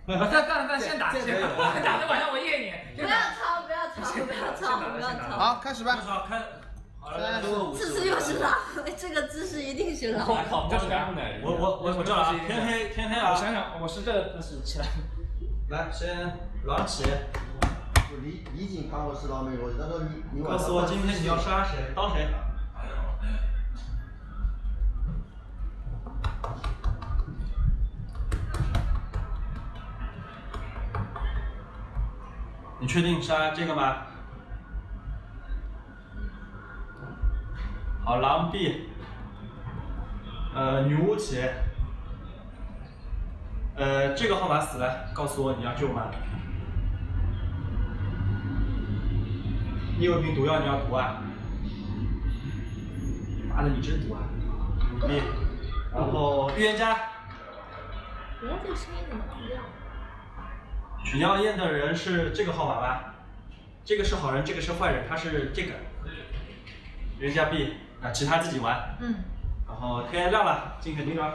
咱先打，打的晚上我验你。 不要吵。 好，开始吧。 好，开。好了， 这次又是狼，这个姿势一定是狼。 好，这是干木乃伊。 我知道了，天黑了。 我想想，我是这个姿势起来。 来，先狼起。 李警看我是狼没有？他说你告诉我今天你要杀谁，当谁？你确定杀这个吗？好，狼 B， 女巫起，这个号码死了，告诉我你要救吗？你有一瓶毒药，你要毒啊？妈的，你真毒啊！牛逼！然后预言家。 原来这个声音怎么不一样？ 取尿液的人是这个号码吧？这个是好人，这个是坏人，他是这个。预言家 B， 啊，其他自己玩。然后天亮了，进肯定了。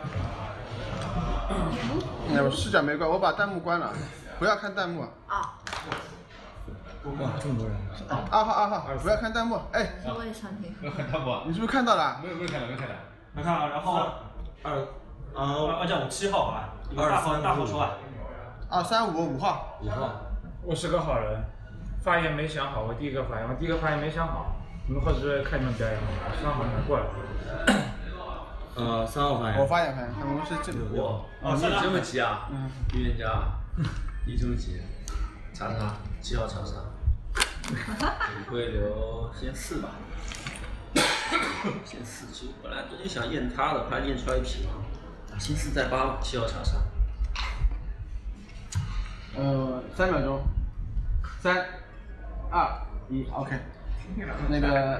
我视角没关，我把弹幕关了，不要看弹幕。 啊。 哇，这么多人！ 二号，不要看弹幕。哎， 我也想听。 没有看到不？ 你是不是看到了？ 没有看到。 没看到，然后257号啊，大号说啊。 235，5号。 我是个好人，发言没想好，我第一个发言没想好，你们或者是看你们表演，3号才过来。 3号发言。 我发言，我们是这个。 你这么急啊？预言家，你这么急？查7号查查。会留先4吧。先4，其实本来昨天想验他的，怕验出来一匹狼。先4再8吧，7号查查。 3秒钟，3、2、1 ，OK。那个，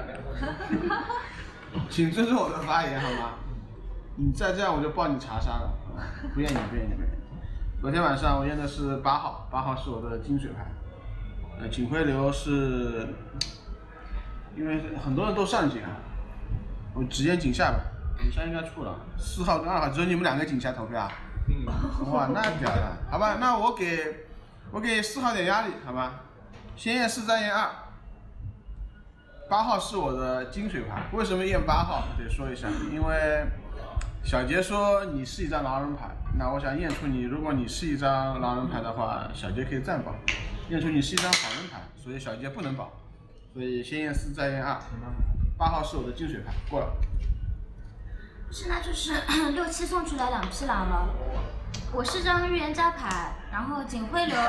请尊重我的发言好吗？你再这样我就报你查杀了，不愿意。昨天晚上我验的是8号，8号是我的金水牌。警徽流是，因为很多人都上警啊，我只验警下吧，警下应该出了。4号跟2号只有你们2个警下投票啊？哇，那屌了，好吧，那我给4号点压力，好吧？先验4再验2。8号是我的金水牌，为什么验8号？得说一下，因为小杰说你是一张狼人牌，那我想验出你，如果你是一张狼人牌的话，小杰可以暂保；验出你是一张好人牌，所以小杰不能保。所以先验4再验2。8号是我的金水牌，过了。 是，那就是6、7送出来2匹狼了。我是张预言家牌，然后警徽流。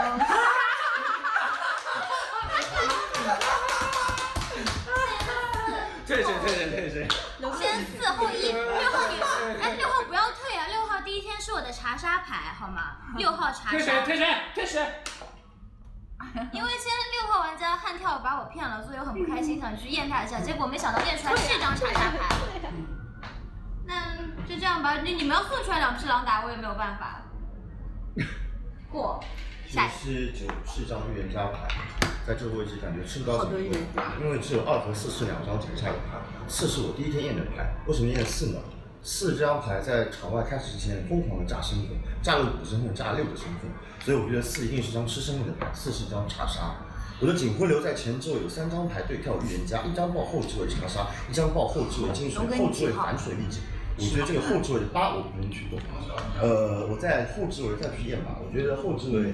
退谁？ 先4后1，6号你，6号不要退啊！6号第一天是我的查杀牌，好吗？6号查杀。 退谁？ 因为先6号玩家悍跳把我骗了，所以我很不开心，想去验他一下，结果没想到验出来是一张查杀牌。那就这样吧，你们要送出来2匹狼打，我也没有办法。过。下一是张预言家牌，在这个位置感觉吃不到警徽，因为只有2和4是2张警下的牌，4是我第一天验的牌。为什么验4呢？4这张牌在场外开始之前疯狂的炸身份，炸了5的身份，炸了6的身份，所以我觉得4一定是张吃身份的牌，4是一张查杀。我的警徽流在前置位有3张牌对跳预言家，1张报后置位查杀，1张报后置位金水，后置位反水力警。我觉得这个后置位的8我不能去动，我在后置位再去验吧。我觉得后置位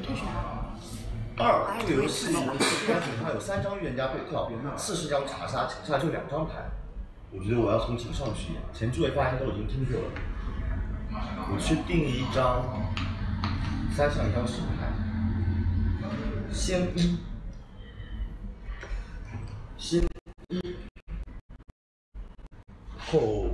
2对有4张，这张警上有3张预言家对跳，4是张查杀，警下就2张牌。我觉得我要从警上去验，前置位发言都已经听过了，我去定一张3项1张10牌，先1，后。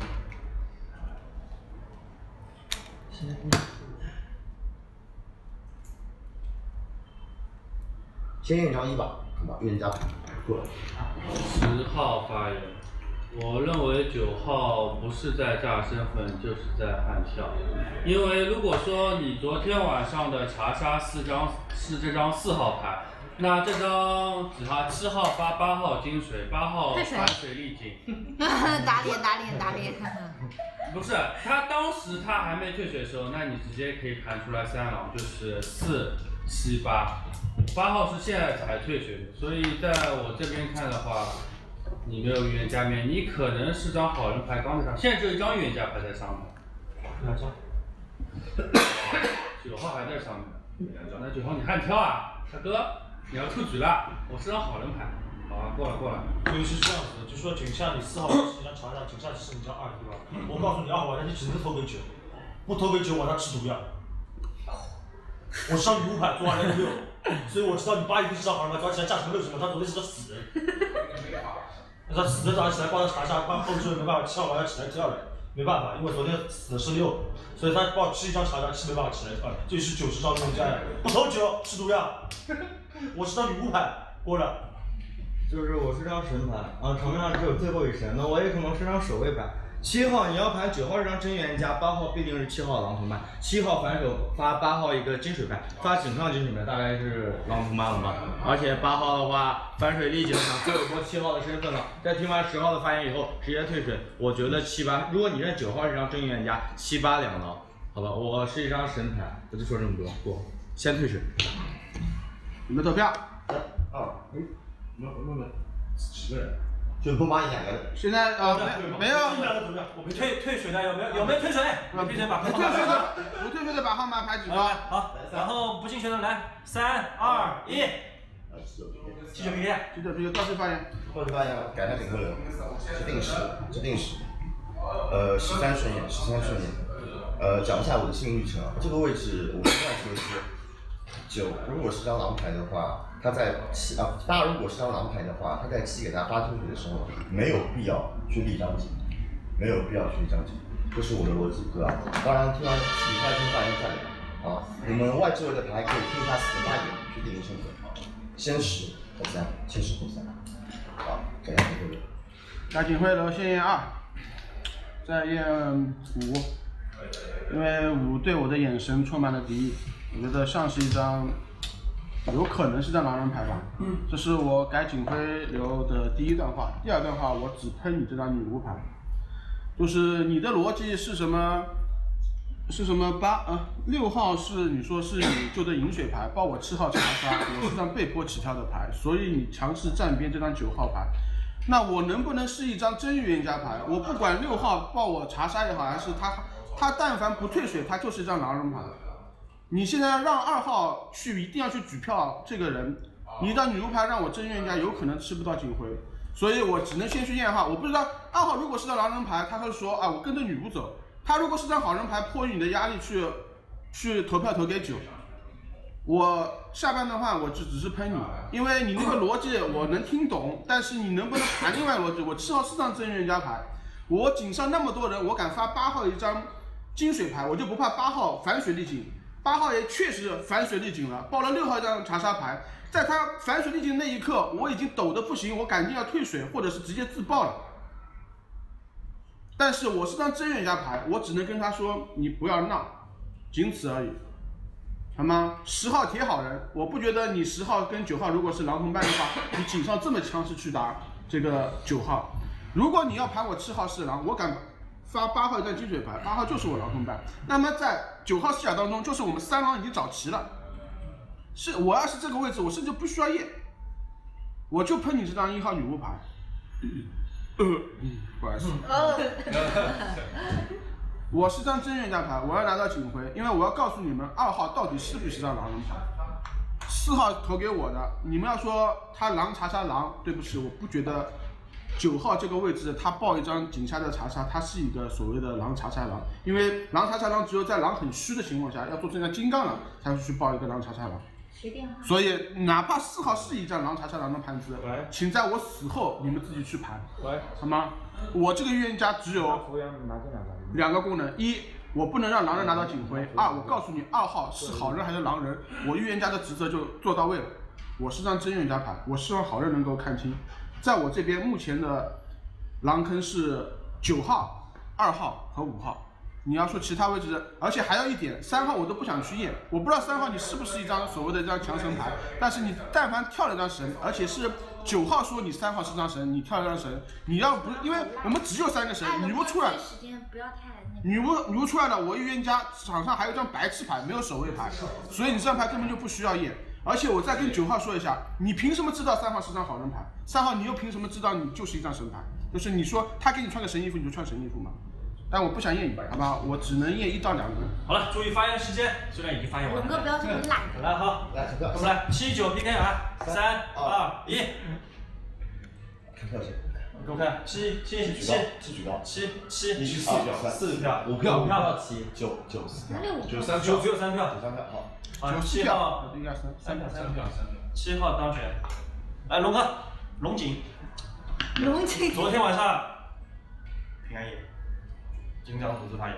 先验张1吧，好吧，预言家过了。 10号发言，我认为9号不是在炸身份，就是在悍跳。因为如果说你昨天晚上的查杀4张是这张4号牌， 那这张纸哈，7号发8号金水，8号反水力井。 打脸。 不是，他当时他还没退水的时候，那你直接可以盘出来3狼，就是4、7、8。8号是现在才退水的，所以在我这边看的话，你没有预言家面，你可能是张好人牌刚在上，现在只有一张预言家牌在上面。2张。9号还在上面。那9号你悍跳啊，大哥，你要出局了，我是张好人牌。好啊，过来。 所以是这样子的，就说井下你4号是一张查杀，井下是你张2，对吧？我告诉你2号玩家你只能投给9，不投给9晚上吃毒药。我是张女巫牌，昨晚6，所以我知道你8一定是张好人牌，早上起来驾乘60秒，他昨天是个死人。他死的早上起来报他查杀，报后之后没办法，7号玩家起来跳了，没办法，因为昨天死的是6，所以他报吃一张查杀是没办法起来跳的。这是90张预言家，不投9吃毒药。我是张女巫牌，过了。 就是我是张神牌，场面上只有最后一神，那我也可能是张守卫牌。7号你要盘9号是张真预言家，8号必定是7号狼同伴，7号反手发8号一个金水牌，发井上金水牌大概是狼同伴了吧？而且8号的话反水力井上就有过7号的身份了，在听完10号的发言以后直接退水，我觉得7、8，如果你认9号是张真预言家，7、8两狼，好吧，我是一张神牌，我就说这么多，过，先退水。 你们投票。 没10个人，就不把你2个人。 现在没有。 我们退水的有没有退水？闭嘴把号码不退水的把号码牌举高。 好，然后不进选的来，3、2、1。继续 PK， 到时发言。 改下顶个人，指定时，13顺眼。讲一下我的心路历程啊，这个位置我们现在说是9，如果是张狼牌的话。他在大家如果是张狼牌的话，他在7给他发退水的时候，没有必要去立张井，这是我的逻辑，对吧？当然，听完比赛听发言再聊啊，你们外置位的牌可以听一下4个8点去定义胜负，先10后3，先10后3，好，改下这个。 那警徽楼先验2，再验5，因为5对我的眼神充满了敌意，我觉得像是一张。有可能是张狼人牌吧，这是我改警徽流的第一段话。第二段话，我只喷你这张女巫牌，就是你的逻辑是什么？6号是你说是你就的饮水牌，报我7号查杀，我是张被迫起跳的牌，所以你强势站边这张9号牌。那我能不能是一张真预言家牌？我不管6号报我查杀也好，还是他但凡不退水，他就是一张狼人牌。你现在让2号一定要去举票，这个人，你一张女巫牌让我真预言家有可能吃不到警徽，所以我只能先去验号。我不知道2号如果是张狼人牌，他会说我跟着女巫走；他如果是张好人牌，迫于你的压力去投票投给9。我下半段话我只是喷你，因为你那个逻辑我能听懂，但是你能不能谈另外逻辑？我7号是张真预言家牌，我井上那么多人，我敢发8号一张金水牌，我就不怕8号反水力井。8号也确实反水力井了，报了6号一张查杀牌，在他反水力井那一刻，我已经抖得不行，我赶紧要退水，或者是直接自爆了。但是我是张真预言家牌，我只能跟他说你不要闹，仅此而已，好吗？10号铁好人，我不觉得你10号跟9号如果是狼同伴的话，你井上这么强势去打这个9号。如果你要盘我7号是狼，我敢发8号一张金水牌，8号就是我狼同伴。那么在9号视角当中，就是我们3狼已经找齐了。是我要是这个位置，我甚至不需要验，我就喷你这张1号女巫牌。不好意思。我是张真预言家牌，我要拿到警徽，因为我要告诉你们2号到底是不是张狼人牌。4号投给我的，你们要说他狼查杀狼，对不起，我不觉得。9号这个位置，他报一张井下的查杀，他是一个所谓的狼查杀狼，因为狼查杀狼只有在狼很虚的情况下，要做成一张金刚狼，才会去报一个狼查杀狼。所以哪怕4号是一张狼查杀狼的盘子，请在我死后你们自己去盘，好吗？我这个预言家只有2个功能：一，我不能让狼人拿到警徽；二，我告诉你2号是好人还是狼人，我预言家的职责就做到位了。我是张真预言家牌，我希望好人能够看清。在我这边目前的狼坑是9号、2号和5号， 你要说其他位置，而且还有一点，3号我都不想去验，我不知道3号你是不是一张所谓的一张强神牌，但是你但凡跳了一张神，而且是9号说你3号是张神，你跳了张神，你要不因为我们只有3个神，女巫出来，女巫出来了，我预言家场上还有一张白痴牌，没有守卫牌，所以你这张牌根本就不需要验。而且我再跟9号说一下，你凭什么知道3号是张好人牌？3号你又凭什么知道你就是一张神牌？就是你说他给你穿个神衣服，你就穿神衣服吗？但我不想验你，好吧？我只能验1到2个。 好了，注意发言时间，虽然已经发言完了。 龙哥不要这么懒。 来，好， 来投票。 我们来7、9 PK 啊，3、2、1。 看票先。 给我看7， 举高。 7， 你是4票 ，4票 ，5票，9， 只有 3票，好，7号 3票 ，7号当选。来，龙哥，龙井。昨天晚上平安夜，紧张组织发言。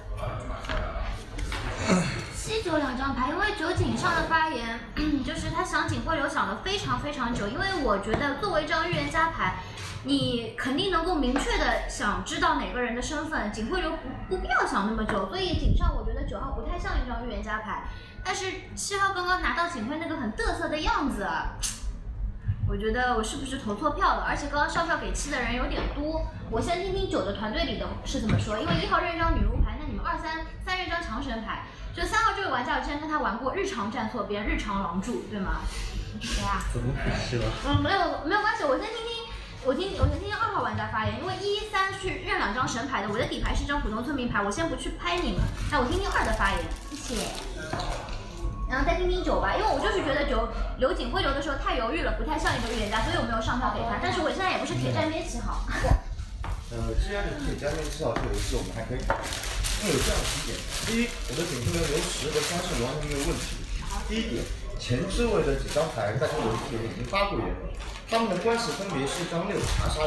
7、9两张牌，因为9井上的发言，就是他想警徽流想了非常非常久，因为我觉得作为一张预言家牌，你肯定能够明确的想知道哪个人的身份，警徽流不必要想那么久，所以井上我觉得9号不太像一张预言家牌，但是7号刚刚拿到警徽那个很嘚瑟的样子。我觉得我是不是投错票了？而且刚刚上票给7的人有点多。我先听听9的团队里的是怎么说，因为1号认一张女巫牌，那你们2、3认一张强神牌。就3号这位玩家，我之前跟他玩过日常站错边，日常狼住，对吗？对啊。 怎么回事了？ 没有关系，我先听听2号玩家发言，因为1、3去认2张神牌的，我的底牌是一张普通村民牌，我先不去拍你们，那我听听2的发言，谢谢。然后再听听9吧，因为我就是觉得9留警徽流的时候太犹豫了，不太像一个预言家，所以我没有上票给他。但是我现在也不是铁站边7号。 既然你铁站边7号这个游戏我们还可以打，因为有这样的几点：第一，我的警徽流留10和30完全没有问题。第一点，前置位的几张牌在这个游戏里面已经发过言了，他们的关系分别是张6查杀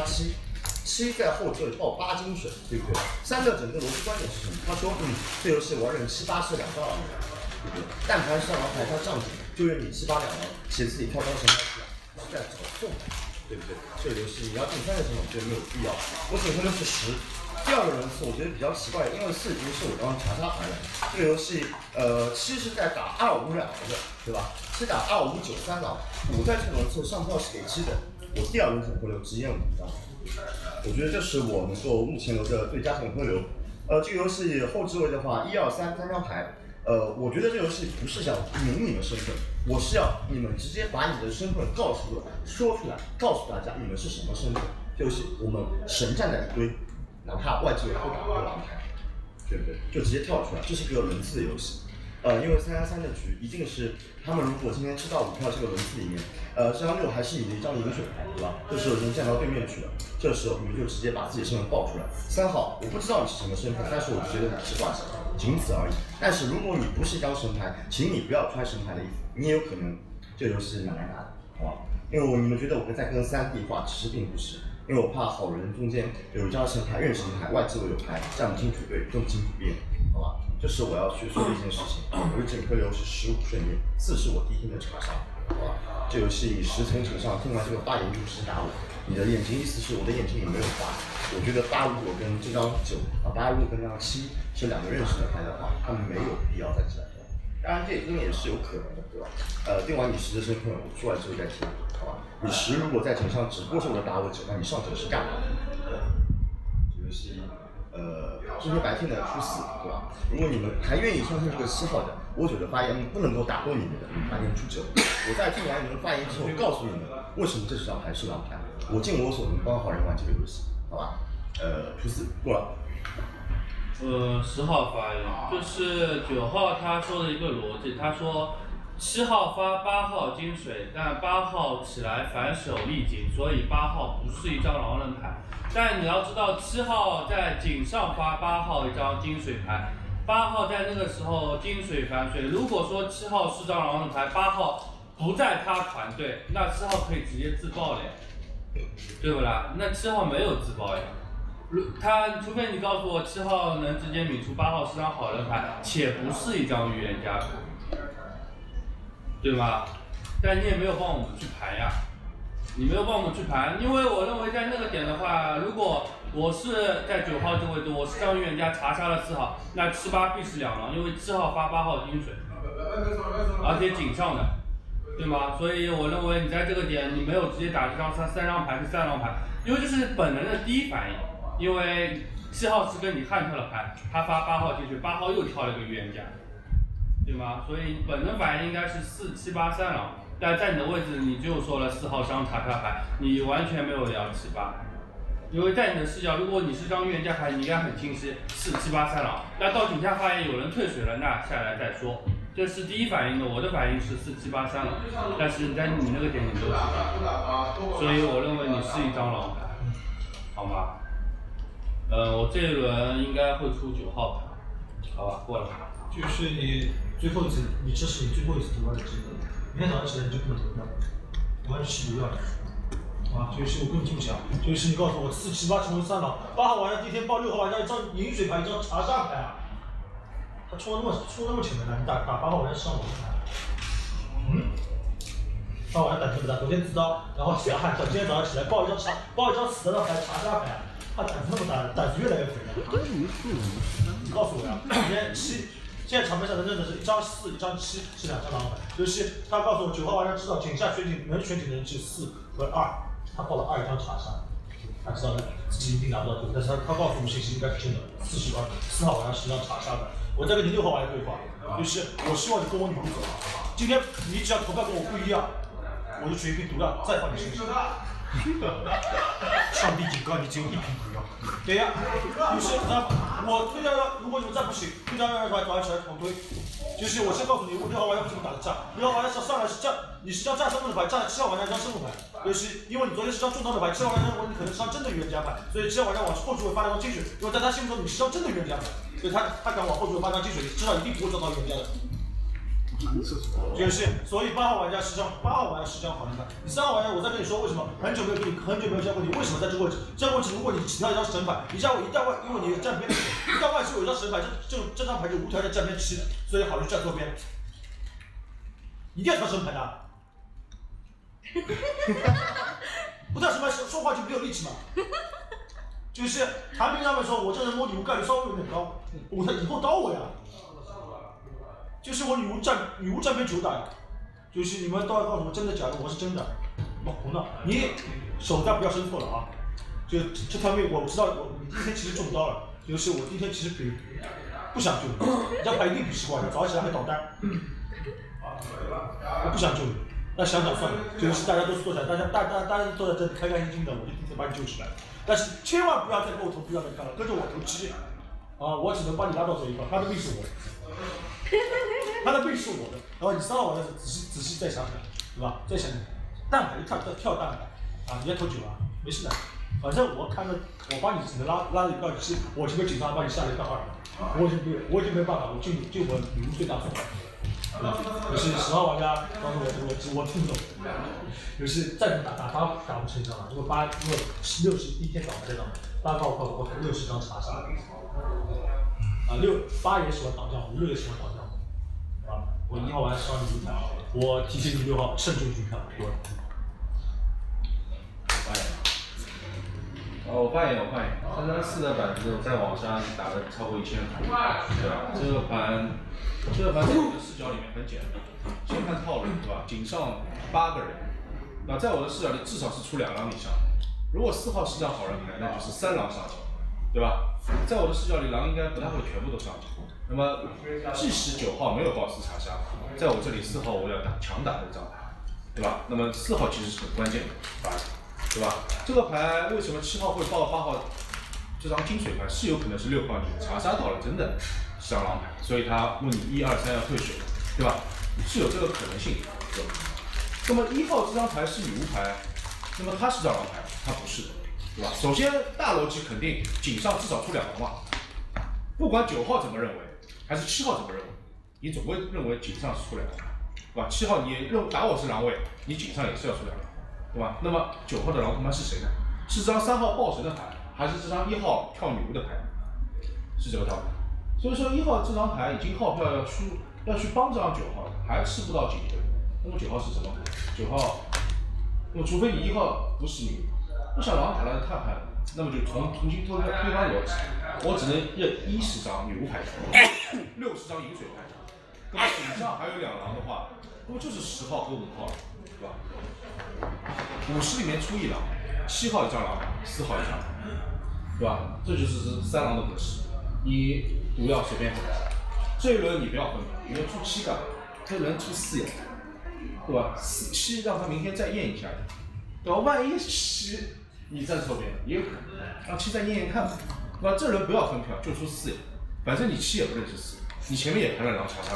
7在后缀报8金水，对不对？3的整个逻辑观点是什么？他说，这游戏玩人7、8是2张狼，对不对？但凡上狼牌他上警，就认你7、8两狼，写自己跳张神牌出来，是在找送牌，对不对？这个游戏你要进3个神，我觉得没有必要。我警徽流是10。第二个人次我觉得比较奇怪，因为4已经是我刚刚查杀牌了。这个游戏7是在打2、5两的，对吧？7打2、5、9、3狼，我在这个人次上票是给7的，我第二轮警徽流只验5张。我觉得这是我能够目前留的最佳警徽流。这个游戏后置位的话，1、2、3张牌。我觉得这游戏不是想明你们身份，我是要你们直接把你的身份告诉我，说出来，告诉大家你们是什么身份。这游戏我们神站在一堆，哪怕外置位不打个狼牌，对不对？就直接跳出来，这是个轮次的游戏。因为3-3的局一定是他们如果今天吃到5票这个轮次里面，这张6还是你的一张饮水牌，对吧？这时候已经站到对面去了，这时候你们就直接把自己身份报出来。3号，我不知道你是什么身份，但是我觉得你是挂神，仅此而已。但是如果你不是一张神牌，请你不要穿神牌的衣服，你也有可能这个游戏蛮难打的，好吧？因为你们觉得我在跟3地化，其实并不是。因为我怕好人中间有一张神牌认神牌，外置位有牌，站不清楚队，分不清楚边，好吧？这是我要去说的一件事情。我的警徽流是15顺验，4是我第一天的查杀，好吧？这游戏10从井上听完这个发言就直接打我，你的眼睛意思是我的眼睛里没有花。我觉得8如果跟这张98如果跟这张7是2个认识的牌的话，他们没有必要再起来的。当然这也是有可能的，对吧？定完你10的身份，我出来之后再听，好吧？你10如果在井上只不过是为了打我9，那你上9是干嘛的？这游戏今天白天的出4，对吧？如果你们还愿意相信这个7号的，我9的发言不能够打动你们的，你们白天出9。我在听完你们发言之后，告诉你们为什么这张牌是狼牌，我尽我所能帮好人玩这个游戏，好吧？出4过了。 10号发言，就是9号他说的一个逻辑，他说7号发8号金水，但8号起来反手立井，所以8号不是一张狼人牌。但你要知道，7号在井上发8号一张金水牌，8号在那个时候金水反水。如果说7号是张狼人牌，8号不在他团队，那7号可以直接自爆了，对不啦？那7号没有自爆呀。他除非你告诉我7号能直接抿出8号是张好人牌，且不是一张预言家牌，对吗？但你也没有帮我们去盘呀。 你没有帮我去盘，因为我认为在那个点的话，如果我是在9号这个位置，我是让预言家查杀了4号，那7、8必是两狼，因为7号发8号金水，而且井上的，对吗？所以我认为你在这个点你没有直接打这张3张牌是3狼牌，因为这是本能的第一反应，因为7号是跟你悍跳了牌，他发8号进去，8号又跳了个预言家，对吗？所以本能反应应该是4、7、8、3狼。但在你的位置，你就说了4号张查杀牌，你完全没有聊7、8，因为在你的视角，如果你是张预言家牌，你应该很清晰4、7、8、3狼。那到井下发现有人退水了，那下来再说，这是第一反应的。我的反应是4、7、8、3狼，但是在你那个点你没有出现，所以我认为你是一张狼牌，好吗？我这一轮应该会出9号牌，好吧，过了。 就是你最后一次，这是你最后一次投票的机会。明天早上起来你就不能投票，我要去毒药啊！就是我跟你这么讲，就是你告诉我4、7、8成为3狼，8号玩家第一天报6号玩家一张饮水牌，一张查杀牌啊！他冲那么前面的，你打8号玩家上我牌。8号玩家胆子不大，昨天自刀，然后起来悍跳，今天早上起来报一张死的牌查杀牌啊！他胆子那么大，胆子越来越肥了。你告诉我呀，今天现在场面上的认的是1张4、1张7是2张狼牌，就是他告诉我9号玩家知道井下选井能选井的人只有4和2，他报了2张查杀，他知道自己一定拿不到9，但是他告诉我们信息应该是真的，4号玩家是1张查杀的。我再跟你6号玩家对话，就是我希望你跟我女巫走，今天你只要投票跟我不一样，我就决定毒药再放你身上。上帝警告你只有1瓶毒药。对呀，就是我推掉药，如果你们再不行，推掉药早上起来重推。就是我先告诉你，我6号玩家为什么打的仗，6号玩家上来是战，你是张战生物的牌，战7号玩家一张生物牌，就是因为你昨天是张重装的牌，7号玩家认为你可能是张真的预言家牌，所以7号玩家往后续会发一张金水，因为在他心目中你是张真的预言家牌，所以他敢往后续会发张金水，知道一定不会撞到预言家的。就是，所以8号玩家是张好人牌。你3号玩家，我再跟你说为什么很久没有教过你为什么在这个位置。这个位置如果你只跳一张神牌，你加我一道外，因为你站边，一道外是有一张神牌，这张牌就无条件站边7，所以好就站错边。一定要跳神牌的。不跳神牌说话就没有力气嘛。就是产品上面说，我这人摸礼物概率稍微有点高，他以后刀我呀。就是我女巫站边9打，就是你们都要告诉我真的假的，我是真的。我红了，你手段不要伸错了啊！就这条命我知道，你第一天其实中刀了，就是我第一天其实不想救你，这张牌一定不习惯的，早上起来还捣蛋。我不想救你，那想想算了，就是大家都坐在，大家都坐在这里开开心心的，我就第一天把你救起来。但是千万不要再跟我投，不要再干了，跟着我投7啊！我只能把你拉到这一块，他的命是我的。他的命是我的，然后你3号玩家仔细再想想，对吧？再想想，蛋牌就跳蛋牌啊！你要投9啊，没事的，反正我看着我把你只能拉了一道7，我这边警察把你下了一道2，我已经没办法，我就我女巫最大错，就是10号玩家告诉我这个位置我听不懂，就是再打不成张了，如果60第一天倒霉的8号我投60张查杀。8也喜欢倒将，6也喜欢倒将，啊，我1号玩上你1牌，我提醒你6号慎重举票， 我发言，334的板子在网上打了超过1000盘，对吧？这个盘在我的视角里面很简单，先看套路，对吧？井上8个人，那在我的视角里至少是出2狼以上，如果4号是张好人牌，那就是3狼上场，对吧？在我的视角里，狼应该不太会全部都上场。那么，即使9号没有报4查杀，在我这里4号我要强打这张牌，对吧？那么4号其实是很关键的牌，对吧？这个牌为什么7号会报8号这张金水牌，是有可能是6号你查杀到了真的是张狼牌，所以他问你1、2、3要退水，对吧？是有这个可能性的。那么1号这张牌是女巫牌，那么它是张狼牌，它不是的。对吧？首先，大逻辑肯定井上至少出2狼嘛，不管9号怎么认为，还是7号怎么认为，你总会认为井上是出2狼，对吧？7号你打我是狼位，你井上也是要出2狼，对吧？那么9号的狼他妈是谁呢？是这张3号爆神的牌，还是这张1号跳女巫的牌？是这个道理。所以说1号这张牌已经号票要去帮这张9号，还吃不到警徽。那么9号是什么牌？9号那么除非你1号不是你，不想狼打了太派了，那么就重新推翻逻辑，我只能认10张女巫牌，60张饮水牌。那么顶上还有2狼的话，那么就是10号和5号了，对吧？50里面出1狼，7号1张狼牌，4号1张狼牌，对吧？这就是3狼的格式。你毒药随便走，这一轮你不要分，你要出7个，这一轮出4眼，对吧？7让他明天再验一下，对吧？万一7你站错边了，也有可能，让7再验验看，对吧？这轮不要分票，就出4眼，反正你7也不认识4，你前面也盘了狼查杀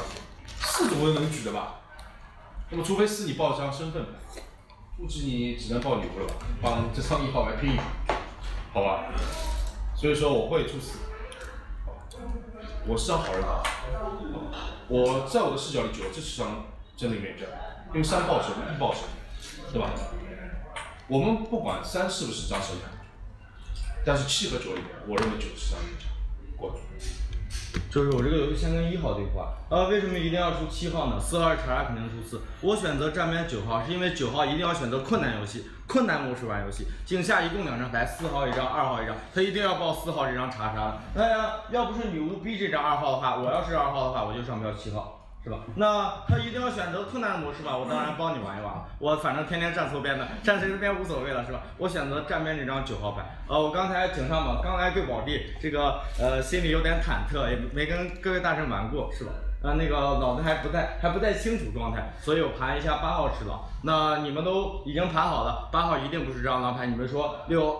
4总归能举的吧？那么除非4你报一张身份牌，估计你只能报女巫了吧？帮这张1号来拼一拼，好吧？所以说我会出4。我是张好人卡，我在我的视角里9是张真的冤家，因为3报神1报神，对吧？我们不管3是不是张神牌，但是7和9里面，我认为9是张冤家，过去。 就是我这个游戏先跟1号对话，为什么一定要出7号呢？4号查查肯定出4，我选择站边9号是因为9号一定要选择困难游戏，困难模式玩游戏。井下一共2张牌，4号1张，2号1张，他一定要报4号这张查杀。那要不是女巫逼这张2号的话，我要是2号的话，我就上不了7号。是吧？那他一定要选择困难模式吧？我当然帮你玩一玩了。我反正天天站错边的，站谁这边无所谓了，是吧？我选择站边这张9号牌。我刚才井上嘛，刚来贵宝地，这个心里有点忐忑，也没跟各位大神玩过，是吧？那个脑子还不太清楚状态，所以我盘一下8号吃狼。那你们都已经盘好了，8号一定不是这张狼牌。你们说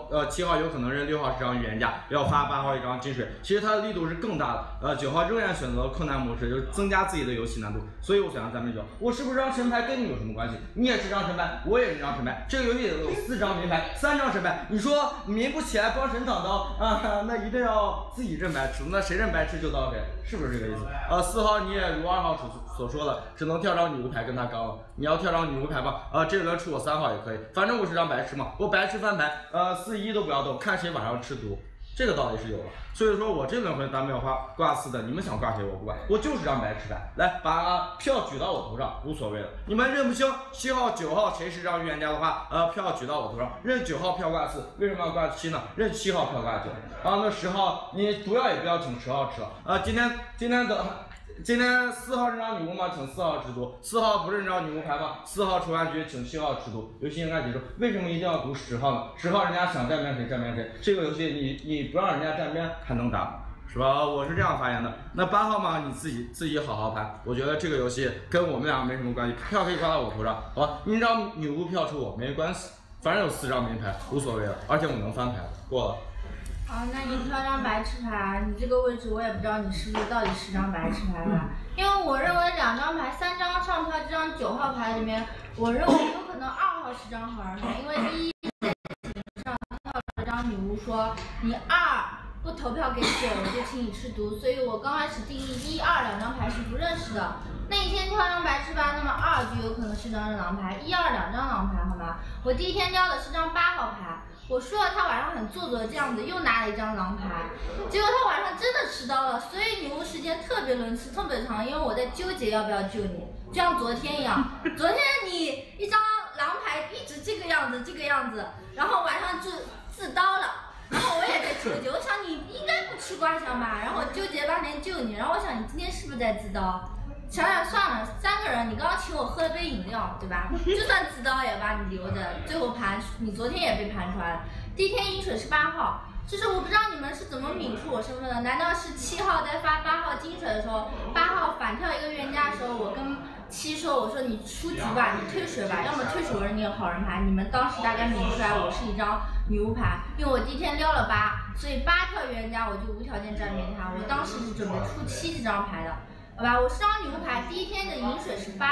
7号有可能认6号是张预言家，要发8号一张金水，其实它的力度是更大的。9号仍然选择了困难模式，就是增加自己的游戏难度，所以我选择站边9。我是不是张神牌跟你有什么关系？你也是张神牌，我也是张神牌。这个游戏有4张名牌，3张神牌。你说民不起来帮神挡刀啊，那一定要自己认白吃，那谁认白吃就到谁，是不是这个意思？4号你也如2号所说的，只能跳张女巫牌跟他刚了。你要跳张女巫牌吧，这轮出我3号也可以，反正我是张白痴嘛，我白痴翻牌，4、1都不要动，看谁晚上吃毒，这个道理是有的。所以说我这轮回咱们要挂4的，你们想挂谁我不管，我就是张白痴牌，来把票举到我头上，无所谓的。你们认不清7号、9号谁是张预言家的话，票举到我头上，认9号票挂4，为什么要挂7呢？认7号票挂9，那10号你毒药也不要请10号吃了，今天4号认张女巫嘛，请4号吃毒；4号不认张女巫牌嘛，4号出完局请7号吃毒。游戏应该结束，为什么一定要读10号呢？10号人家想站边谁站边谁，这个游戏你不让人家站边还能打，是吧？我是这样发言的。那8号嘛，你自己好好盘，我觉得这个游戏跟我们俩没什么关系，票可以挂到我头上，好吧？你让女巫票出我没关系，反正有4张名牌，无所谓了，而且我能翻牌，过了。 那你挑张白痴牌，你这个位置我也不知道你是不是到底是张白痴牌吧？因为我认为2张牌，3张上票这张9号牌里面，我认为有可能2号是张好人牌，因为1在上跳了张女巫说你2不投票给9，我就请你吃毒，所以我刚开始定义1、2两张牌是不认识的。那你先挑张白痴吧，那么2就有可能是张狼牌，1、2两张狼牌，好吗？我第一天撩的是张8号牌。我说了，他晚上很做作的这样子，又拿了一张狼牌，结果他晚上真的吃刀了，所以女巫时间特别轮次特别长，因为我在纠结要不要救你，就像昨天一样，昨天你一张狼牌一直这个样子，然后晚上就自刀了，然后我也在纠结，我想你应该不吃瓜香吧，然后纠结半天救你，然后我想你今天是不是在自刀？想想算了，3个人，你刚刚请我喝了杯饮料，对吧？就算自刀也把你留着，最后盘你昨天也被盘出来了。第一天饮水是8号，就是我不知道你们是怎么抿出我身份的？难道是7号在发8号金水的时候，8号反跳一个预言家的时候，我跟7说，我说你出局吧，你退水吧，要么退水我认你有好人牌。你们当时大概抿出来我是一张女巫牌，因为我第一天撩了8，所以8跳预言家我就无条件站边他。我当时是准备出7这张牌的。好吧，我是张女巫牌，第一天的饮水是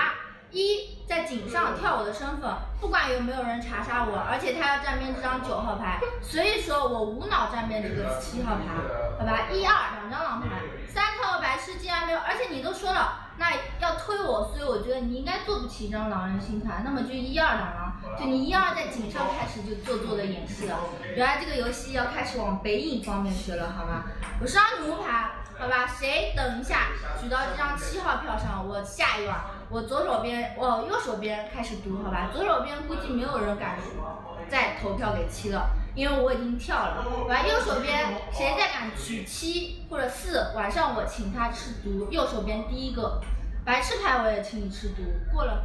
8，1在井上跳我的身份，不管有没有人查杀我，而且他要站边这张9号牌，所以说我无脑站边这个7号牌，好吧，1、2两张狼牌，3跳白痴既然没有，而且你都说了，那要推我，所以我觉得你应该做不起一张狼人心态，那么就1、2两狼，就你1、2在井上开始就做作的演戏了，原来这个游戏要开始往北影方面学了，好吗？我是张女巫牌。好吧，谁等一下举到这张7号票上，我下一碗我右手边开始读，好吧？左手边估计没有人敢再投票给7了，因为我已经跳了。完右手边谁再敢取7或者4，晚上我请他吃毒。右手边第一个白吃牌我也请你吃毒，过了。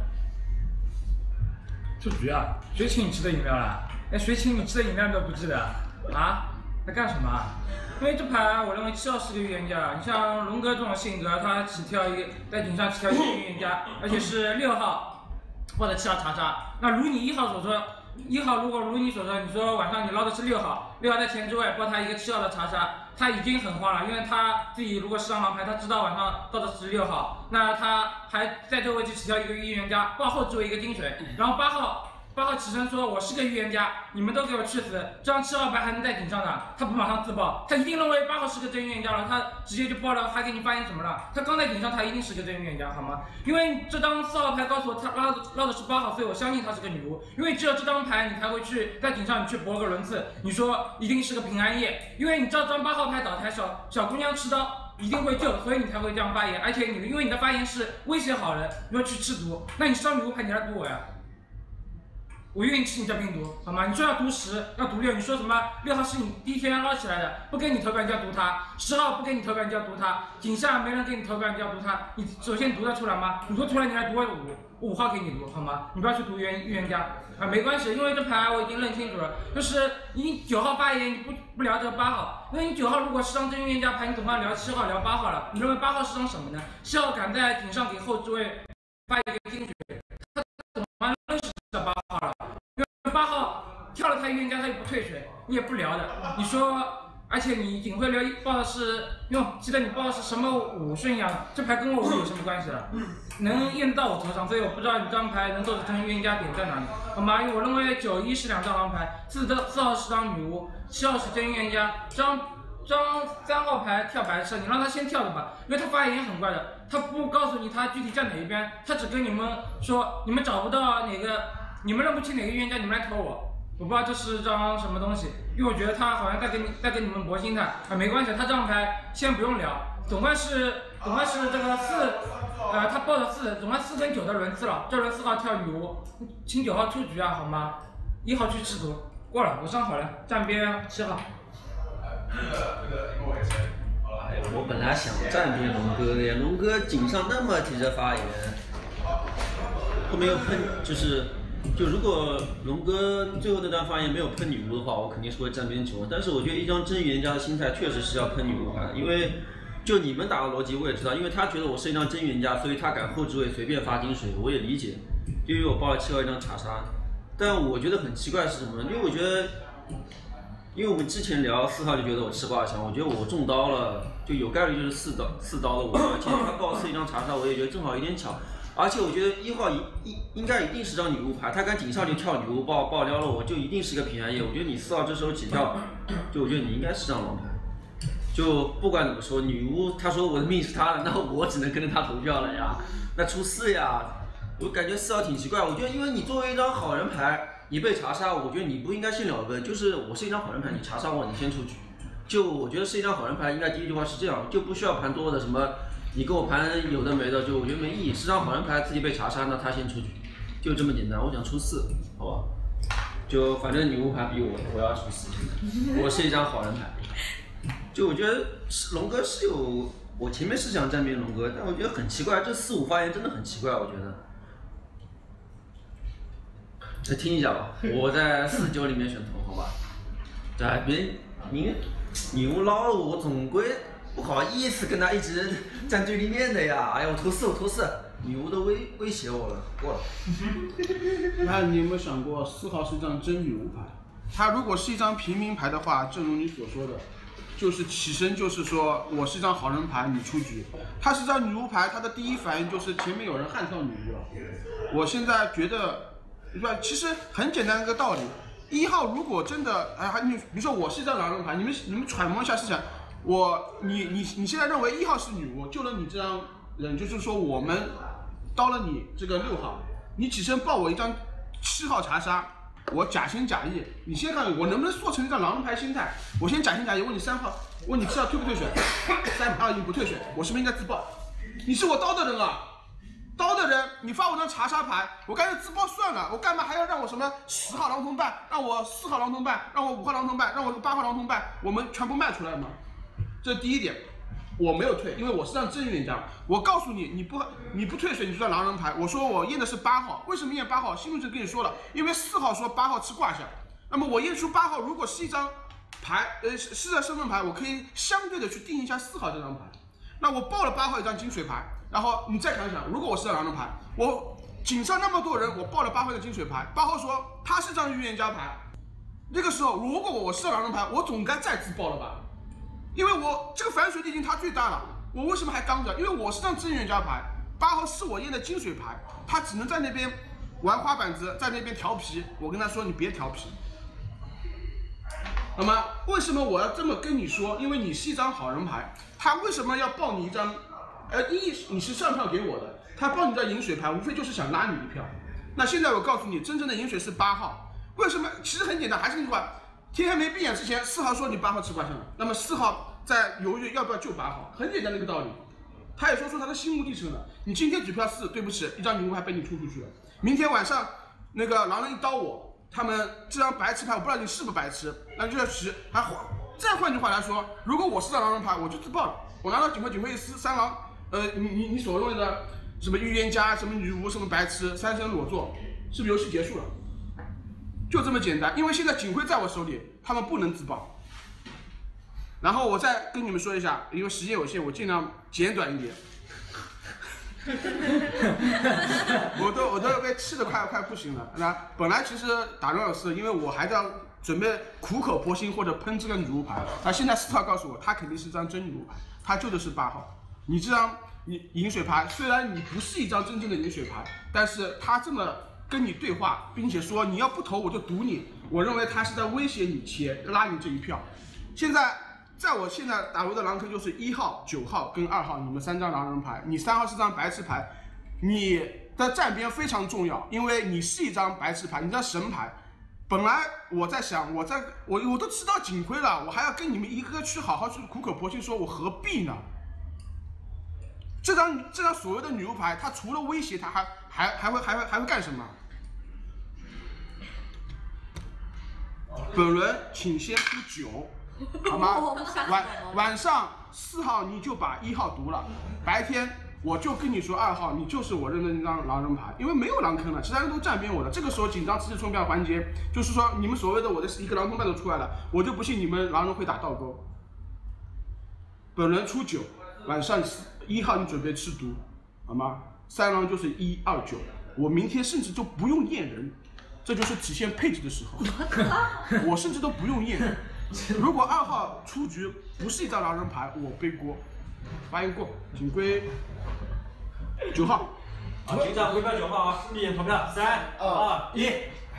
出局啊！谁请你吃的饮料了？哎，谁请你吃的饮料都不记得啊？在干什么？因为这牌我认为7号是个预言家，你像龙哥这种性格，他只挑一个在顶上只挑一个预言家，而且是6号或者7号查杀。那如你1号所说，1号如果如你所说，你说晚上你捞的是6号，6号在前置位报他一个7号的查杀，他已经很慌了，因为他自己如果是张狼牌，他知道晚上到的是6号，那他还在这个位置只挑一个预言家，报后置为一个金水，然后8号起身说我是个预言家，你们都给我去死！这张7号牌还能在顶上的，他不马上自爆，他一定认为8号是个真预言家了，他直接就爆了，还给你发言什么了？他刚在顶上，他一定是个真预言家，好吗？因为这张4号牌告诉我他捞的是8号，所以我相信他是个女巫。因为只有这张牌你才会去在顶上你去搏个轮次，你说一定是个平安夜，因为你知道这张8号牌倒台小姑娘持刀。一定会救，所以你才会这样发言，而且因为你的发言是威胁好人，你说去吃毒，那你烧女巫牌你来毒我呀？我愿意吃你这病毒，好吗？你说要毒10，要毒6，你说什么？6号是你第一天捞起来的，不给你投票你就要毒他；10号不给你投票你就要毒他；井下没人给你投票你就要毒他。你首先毒得出来吗？你毒出来你来毒我5号给你毒，好吗？你不要去毒预言家啊，没关系，因为这牌我已经认清楚了，就是你9号发言你不聊这个8号，因为你9号如果是张真预言家牌，你总要聊7号聊8号了。你认为8号是张什么呢？7号敢在顶上给后置位发一个金水，他怎么认识这8号了？因为8号跳了他预言家他又不退水，你也不聊的。你说，而且你警徽流报的是，记得你报的是什么5顺阳，这牌跟我5有什么关系了？能验到我头上，所以我不知道你这张牌能做成预言家点在哪里，好吗？因为我认为9、1是2张狼牌，4号是张女巫，7号是真预言家，张3号牌跳白色，你让他先跳的吧，因为他发言很怪的，他不告诉你他具体站哪一边，他只跟你们说你们找不到哪个，你们认不清哪个预言家，你们来投我。我不知道这是张什么东西，因为我觉得他好像在跟你们搏心态啊，没关系，他这张牌先不用聊，总归是这个4，他报的4，总归4跟9的轮次了，这轮4号跳女巫，请9号出局啊，好吗？1号去吃毒，过了，我上好了，站边7号。 我本来想站边龙哥的，龙哥井上那么急着发言，后面又喷，就如果龙哥最后那段发言没有喷女巫的话，我肯定是会站边9。但是我觉得一张真预言家的心态确实是要喷女巫牌，因为就你们打的逻辑我也知道，因为他觉得我是一张真预言家，所以他敢后置位随便发金水，我也理解。因为我报了7号一张查杀，但我觉得很奇怪是什么？因为我觉得，因为我们之前聊4号就觉得我吃挂墙，我觉得我中刀了，就有概率就是4刀的我，而且他报4一张查杀，我也觉得正好有点巧。而且我觉得1号应该一定是张女巫牌，他敢顶上就跳女巫爆撩了我，就一定是个平安夜。我觉得你4号这时候起跳，就我觉得你应该是张狼牌。就不管怎么说，女巫他说我的命是他的，那我只能跟着他投票了呀。那出4呀，我感觉4号挺奇怪。我觉得因为你作为一张好人牌，你被查杀，我觉得你不应该先了分，就是我是一张好人牌，你查杀我，你先出局。就我觉得是一张好人牌，应该第一句话是这样，就不需要盘多的什么。你给我盘有的没的，就我觉得没意义。是张好人牌自己被查杀，那他先出局，就这么简单。我想出4，好吧？就反正女巫牌比我要出4，我是一张好人牌。就我觉得龙哥是有，我前面是想站边龙哥，但我觉得很奇怪，这4、5发言真的很奇怪，我觉得。再听一下吧，我在4、9里面选投，好吧？对，别女巫捞了我，总归。不好意思跟他一直站对立面的呀！哎呀，我投4，女巫都威胁我了，过了。 那你有没有想过4号是一张真女巫牌？他如果是一张平民牌的话，正如你所说的，就是起身就是说我是一张好人牌，你出局。他是张女巫牌，他的第一反应就是前面有人悍跳女巫了。我现在觉得，其实很简单的一个道理。1号如果真的，你比如说我是一张狼人牌，你们揣摩一下思想。你现在认为1号是女巫，救了你这张人，就是说我们刀了你这个6号，你起身报我一张7号查杀，我假情假意，你先看我能不能做成一张狼人牌心态，我先假情假意问你3号，问你7号退不退水，3号已经不退水，我是不是应该自爆？你是我刀的人啊， 刀的人，你发我张查杀牌，我干脆自爆算了，我干嘛还要让我什么10号狼同伴，让我4号狼同伴，让我5号狼同伴，让我8号狼同伴，我们全部卖出来吗？这是第一点，我没有退，因为我是让真预言家。我告诉你，你不退水，你就算狼人牌。我说我验的是8号，为什么验8号？新路就跟你说了，因为4号说8号吃卦象，那么我验出8号，如果是一张牌，是在身份牌，我可以相对的去定一下4号这张牌。那我报了8号一张金水牌。然后你再想想，如果我是张狼人牌，我井上那么多人，我报了8号的金水牌，8号说他是张预言家牌，这个时候如果我是狼人牌，我总该再自爆了吧？因为我这个反水已经他最大了，我为什么还刚着？因为我是张真预言家牌，8号是我验的金水牌，他只能在那边玩花板子，在那边调皮，我跟他说你别调皮。那么为什么我要这么跟你说？因为你是一张好人牌，他为什么要报你一张？你是上票给我的，他报你这饮水牌，无非就是想拉你一票。那现在我告诉你，真正的饮水是8号，为什么？其实很简单，还是那句话，天还没闭眼之前，4号说你8号吃卦象了，那么4号在犹豫要不要救8号，很简单的一个道理。他也说出他的心路历程了。你今天举票4，对不起，一张女巫牌被你出去了。明天晚上那个狼人一刀我，他们这张白痴牌，我不知道你是不是白痴，那就要10。再换句话来说，如果我是张狼人牌，我就自爆了，我拿到警徽一撕3狼。你所谓的什么预言家、什么女巫、什么白痴、3身裸坐，是不是游戏结束了？就这么简单。因为现在警徽在我手里，他们不能自爆。然后我再跟你们说一下，因为时间有限，我尽量简短一点。我都被气得快不行了。那本来其实打乱了事，因为我还在准备苦口婆心或者喷这个女巫牌。他现在4号告诉我，他肯定是张真女巫牌，他救的是8号。你这张饮水牌，虽然你不是一张真正的饮水牌，但是他这么跟你对话，并且说你要不投我就毒你，我认为他是在威胁你且拉你这一票。现在我现在打入的狼坑就是1号、9号跟2号，你们3张狼人牌，你3号是张白痴牌，你的站边非常重要，因为你是一张白痴牌，你这张神牌。本来我在想，我都知道警徽了，我还要跟你们一个个去好好去苦口婆心说，我何必呢？这张所谓的女巫牌，它除了威胁，它还会干什么？本轮请先出9，好吗？晚上4号你就把1号毒了，白天我就跟你说2号，你就是我认的那张狼人牌，因为没有狼坑了，其他人都站边我了。这个时候紧张持续冲票环节，就是说你们所谓的我的一个狼同伴都出来了，我就不信你们狼人会打倒钩。本轮出9，晚上1号你准备吃毒，好吗？3狼就是1、2、9，我明天甚至就不用验人，这就是体现配置的时候。我甚至都不用验。如果2号出局不是一张狼人牌，我背锅。发言过，警徽9号。 好，警长回票9号啊，闭眼投票，3、2、1。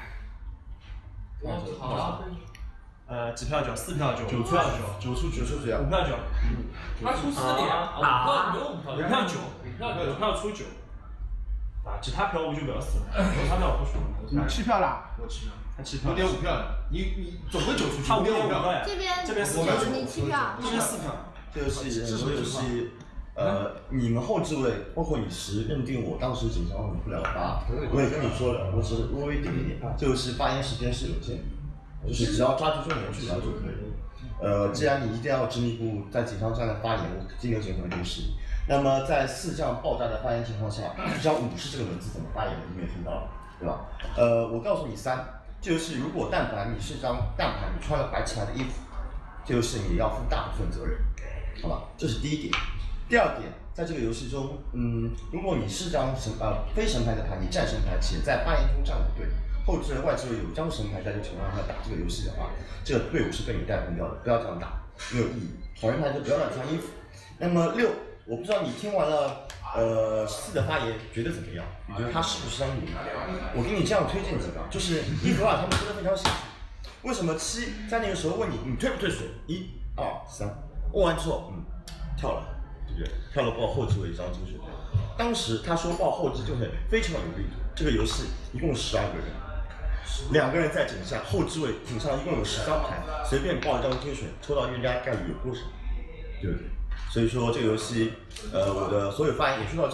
好。 几票9？4票9。9 票9，9出局啊。 5票9。 他出4点啊，没有5票 ，5票9，5票出9。啊，其他票我就不要死了，其他票我不说了。 你7票啦？ 我7票， 他7票。 我点5票了，你总共9出去， 他5点 5票呀。 这边 4票， 你7票， 这边4票。 这个是很多游戏，你们后置位，包括你10认定我当时紧张很不了8，我也跟你说了，我只是微微点一点。这游戏发言时间是有限的，就是只要抓住重点去聊就可以。既然你一定要执迷不悟在紧张站的发言，我尽有尽可能优势。那么在4这样爆炸的发言情况下，这张5是这个轮次怎么发言的，你们也听到了，对吧？我告诉你3，这游戏如果但凡你是张蛋牌，你穿了白棋牌的衣服，这游戏你要负大部分责任。好吧，这是第一点。第二点，在这个游戏中，如果你是张非神牌的牌，你站神牌且在发言中站不对，后置人外置位有张神牌在这个情况下打这个游戏的话，这个队伍是被你带崩掉的，不要这样打，没有意义。好人牌就不要乱穿衣服。那么6，我不知道你听完了4的发言觉得怎么样？你觉得他是不是张女？我给你这样推荐几个，就是1和2他们说的非常清楚。为什么7在那个时候问你退不退水？1、2、3。问完之后，跳了，对不对？跳了报后置为一张金水。当时他说报后置就会非常有力度。这个游戏一共12个人，2个人在井下，后置位井上一共有10张牌，随便报一张金水，抽到预言家概率有多少？对不对？所以说这个游戏，我的所有发言也说到这里。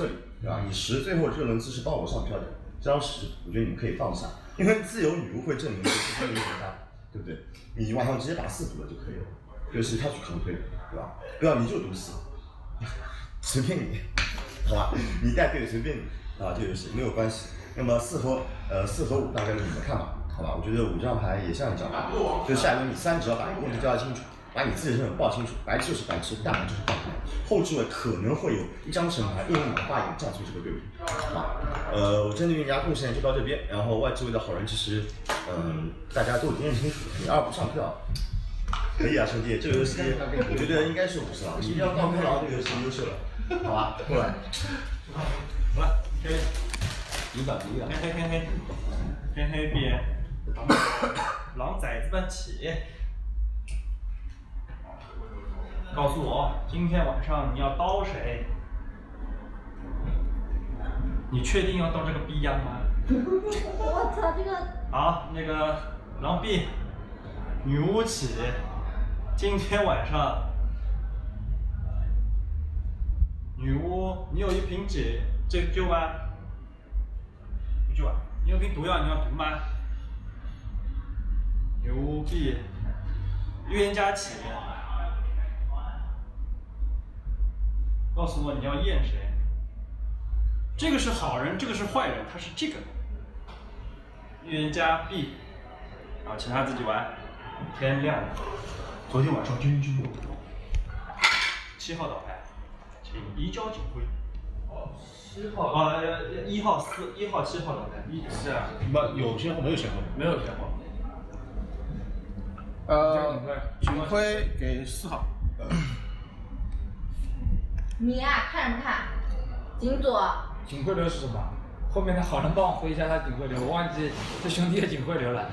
对吧？以10最后这轮姿势帮我上票的，这张10我觉得你们可以放下，因为自由女巫会证明是他的赢家，对不对？你晚上直接把4赌了就可以了，这个是他去扛推，对吧？不要你就赌4，随便你，好吧？你带队随便你啊，这个游戏没有关系。那么4和5大概你们看吧，好吧？我觉得5张牌也像一张牌，就下一轮你3只要把一个问题交代清楚，把你自己的身份报清楚，白就是白痴，大牌就是大牌，后置位可能会有1张神牌，因为你的发言这样出这个队伍，好，我针对预言家贡献就到这边，然后外置位的好人其实，大家都已经认清楚，你2不上票。可以啊，兄弟，这个游戏我觉得应该是50了，你一定要到空狼这个游戏优秀了，好吧？过来， 好了，黑， 赢了， 黑边，狼崽子们起，告诉我今天晚上你要刀谁？你确定要刀这个逼样吗？ 我操，这个。 好，那个狼 B， 女巫起。今天晚上，女巫，你有一瓶这救吗？不救啊！你有瓶毒药，你要毒吗？女巫 B， 预言家起，告诉我你要验谁？这个是好人，这个是坏人，他是这个。预言家 B， 啊，其他自己玩。天亮了。 昨天晚上真有 7号倒牌，请移交警徽。 7号 1号1号7号倒牌。 是啊， 有先后没有先后？ 没有先后。 警徽给4号。 你呀，看什么看？警左。 警徽流是什么？后面的好人帮我回一下他警徽流，我忘记这兄弟的警徽流了。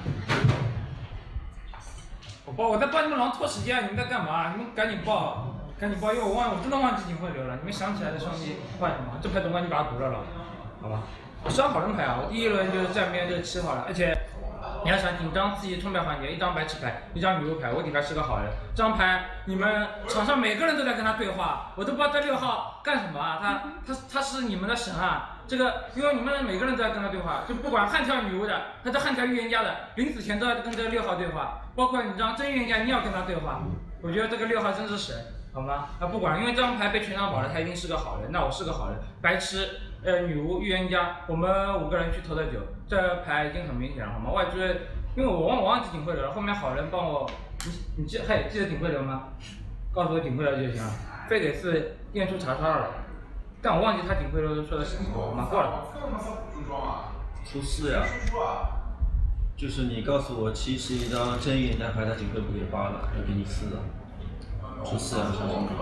我在帮你们狼拖时间，你们在干嘛？你们赶紧报，因为我真的忘记警徽流了。你们想起来的兄弟换什么？这牌总管你把它读了，好吧？我是张好人牌啊，我第一轮就是站边就是7号了，而且你要想紧张刺激通牌环节，1张白痴牌，1张女巫牌，我底牌是个好人。这张牌你们场上每个人都在跟他对话，我都不知道这6号干什么啊？他是你们的神啊！这个，因为你们每个人都在跟他对话，就不管悍跳女巫的，还是悍跳预言家的，临死前都要跟这6号对话，包括你这张真预言家，你也要跟他对话。我觉得这个6号真是神，好吗？不管，因为这张牌被全场保了，他一定是个好人，那我是个好人。白痴，女巫、预言家，我们5个人去投的9，这牌已经很明显了，好吗？外追，因为我忘记警徽流了，后面好人帮我，你记得警徽流吗？告诉我警徽流就行了。非给4验出查杀了。但我忘记他警徽流说的是什么，我妈过了。 出4呀，就是你告诉我7是一张真预言家牌，他警徽不给8了，要给你4了。出4呀，小心。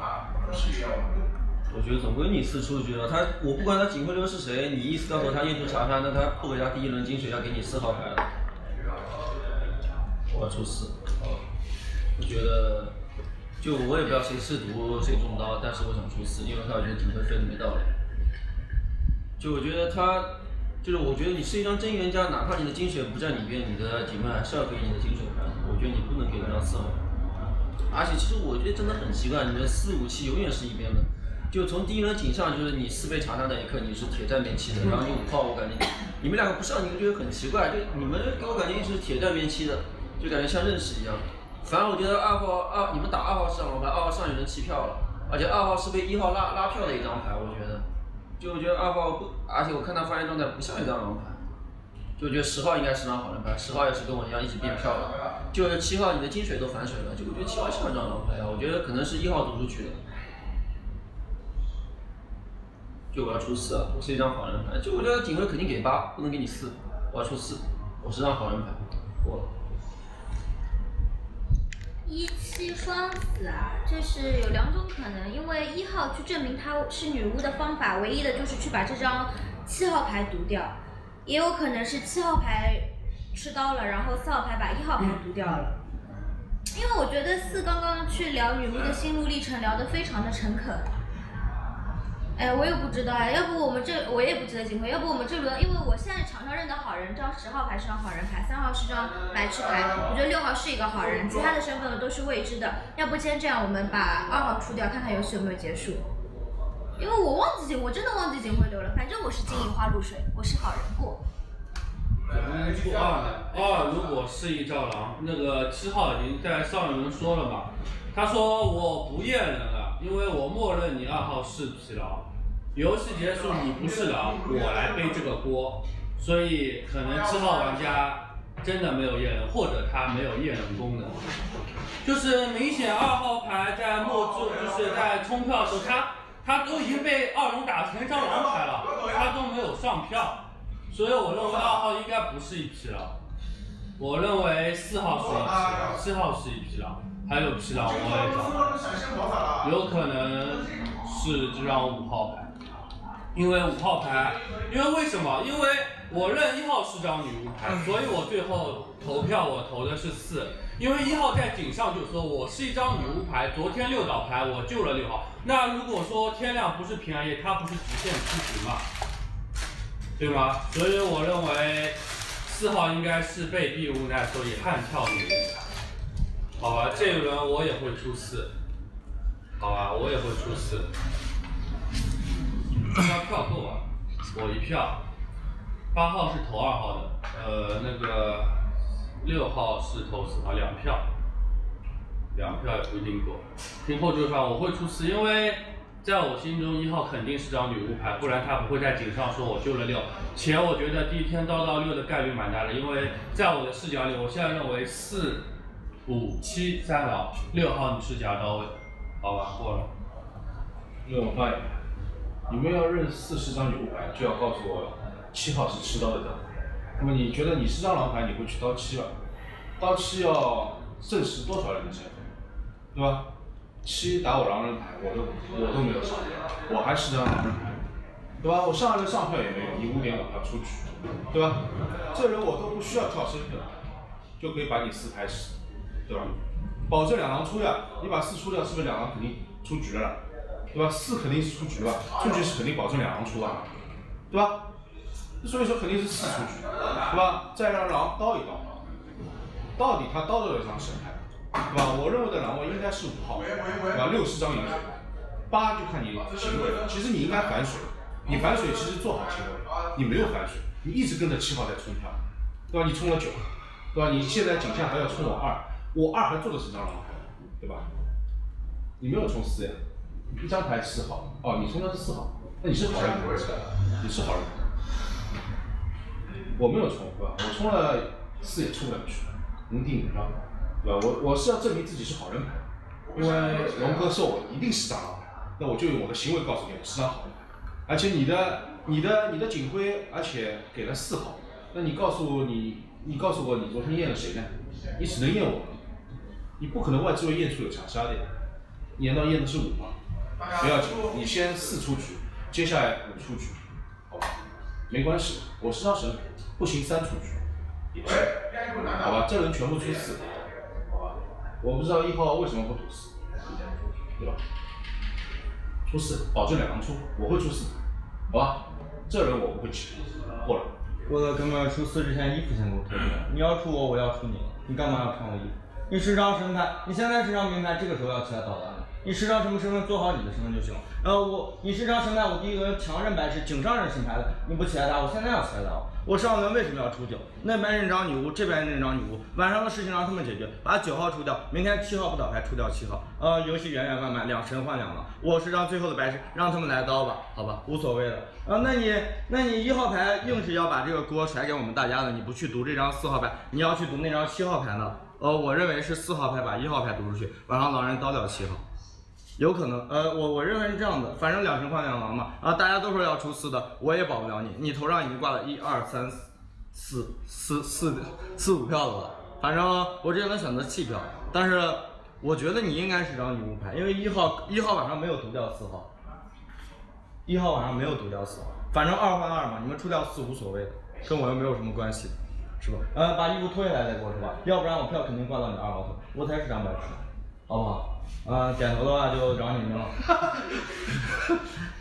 我觉得总归你4出局了，我不管他警徽流是谁，你意思告诉我他验出查杀，那他不给他第1轮金水要给你4号牌了。我要出4，我觉得。就我也不知道谁试毒谁中刀，但是我想出4，因为我觉得警徽费都没到了。就我觉得我觉得你是一张真预言家，哪怕你的金水不在里边，你的警徽还是要给你的金水牌。我觉得你不能给这张4号。而且其实我觉得真的很奇怪，你的4、5、7永远是一边的。就从第1轮警上，就是你4被查杀那一刻，你是铁站边7的，然后你5号，我感觉你们2个不上，你就觉得很奇怪，就你们给我感觉一直是铁站边7的，就感觉像认识一样。反正我觉得你们打2号是上黄牌，2号上有人弃票了，而且2号是被1号拉票的一张牌，我觉得，就我觉得2号不，而且我看他发言状态不像一张狼牌，就我觉得10号应该是张好人牌，10号也是跟我一样一起变票的，就是7号你的金水都反水了，就我觉得7号像一张狼牌啊，我觉得可能是1号读出去的，就我要出4啊，我是一张好人牌，就我觉得警徽肯定给8，不能给你4，我要出4，我是张好人牌，过了。 17双死啊，就是有2种可能，因为1号去证明她是女巫的方法，唯一的就是去把这张7号牌读掉，也有可能是7号牌吃刀了，然后4号牌把1号牌读掉了。因为我觉得4刚刚去聊女巫的心路历程，聊得非常的诚恳。我也不知道啊，要不我也不记得警徽，要不我们这轮，因为我现在场上认的好人，这张10号牌是张好人牌，3号是张白痴牌，我觉得6号是一个好人，其他的身份都是未知的。要不今天这样，我们把2号出掉，看看游戏有没有结束。 因为我忘记我真的忘记警徽流了。反正我是金银花露水，我是好人过。 出二如果是一招狼，那个7号已经在上一轮说了嘛，他说我不验人了，因为我默认你2号是疲劳，游戏结束你不是狼，我来背这个锅，所以可能7号玩家真的没有验人，或者他没有验人功能，就是明显2号牌在就是在冲票的时候，他都已经被2龙打成一张狼牌了，他都没有上票。所以我认为2号应该不是一疲劳，我认为4号是一疲劳，7号是一疲劳，还有疲劳我也找，有可能是这张5号牌，因为5号牌，因为为什么？因为我认1号是张女巫牌，所以我最后投票我投的是4，因为1号在井上就说我是一张女巫牌，昨天6倒牌我救了6号，那如果说天亮不是平安夜，它不是直线出局吗？对吗？所以我认为4号应该是被逼无奈，所以悍跳女巫牌。好吧，这一轮我也会出4。好吧，我也会出4。1票够啊，我1票。8号是投2号的，那个6号是投4号，2票。2票也不一定够。听后这场我会出4，因为在我心中1号肯定是张女巫牌，不然他不会在井上说我救了6。且我觉得第一天刀到6的概率蛮大的，因为在我的视角里，我现在认为4、5、7、3狼，6号你是夹刀位，好吧，过了。 我发言，你们要认4是张女巫牌，就要告诉我7号是持刀的人。那么你觉得你是张狼牌，你会去刀7吧？刀7要证实多少人的身份，对吧？7打我狼人牌，我都没有上票，我还是张狼人牌，对吧？我上来的上票也没有，你5.5票出局，对吧？这人我都不需要跳身份，就可以把你4拍死，对吧？保证2狼出呀，你把4出掉，是不是2狼肯定出局了，对吧？4肯定是出局了，出局是肯定保证2狼出啊，对吧？所以说肯定是4出局，对吧？再让狼刀一刀，到底他刀到了一张神牌。对吧？我认为的狼位应该是5号，对吧？6是张银水，8就看你行为了。其实你应该反水，你反水其实做好行为，你没有反水，你一直跟着7号在冲票，对吧？你冲了9，对吧？你现在井下还要冲我2，我2还做的是张狼牌，对吧？你没有冲4呀，一张牌4号，哦，你冲的是4号，那你是好人牌，你是好人牌。我没有冲，对吧？我冲了4也出不了去，能定5票。对吧？我是要证明自己是好人牌，因为龙哥说我一定是张狼牌，那我就用我的行为告诉你我是张好人牌。而且你的警徽，而且给了4号，那你告诉我你昨天验了谁呢？你只能验我，你不可能外置位验出有长杀的呀。你难道验的是5吗？不要紧，你先4出局，接下来5出局，好吧？没关系，我是张神牌，不行3出局也行，好吧？这人全部出4。我不知道1号为什么不赌4，对吧？出4，保证2狼出，我会出4，好吧？这人我不会起，过了。 郭德哥们出4之前衣服先给我脱掉，你要出我，我要出你，你干嘛要看我衣服？你10张神牌，你现在是张名牌，这个时候要起来捣乱了。你10张什么身份，做好你的身份就行了。你10张神牌，我第一轮强认白是井上认神牌的，你不起来打我，现在要起来打我。我上轮为什么要出9？那边认张女巫，这边认张女巫，晚上的事情让他们解决，把9号出掉，明天7号不倒牌出掉7号。游戏圆圆满满，2神换2狼，我是张最后的白神，让他们来刀吧，好吧，无所谓的。那你1号牌硬是要把这个锅甩给我们大家的，你不去读这张4号牌，你要去读那张7号牌呢？我认为是4号牌把1号牌读出去，晚上狼人刀掉7号。有可能，我认为是这样的，反正2神换2狼嘛，大家都说要出4的，我也保不了你，你头上已经挂了1、2、3、4、5票了，反正我这轮选择弃票，但是我觉得你应该是张女巫牌，因为1号晚上没有毒掉4号，1号晚上没有毒掉4号，反正2换2嘛，你们出掉4无所谓的，跟我又没有什么关系，是吧？把衣服脱下来再给我是吧？要不然我票肯定挂到你2号头，我才是张白痴，好不好？点头的话就找你们了。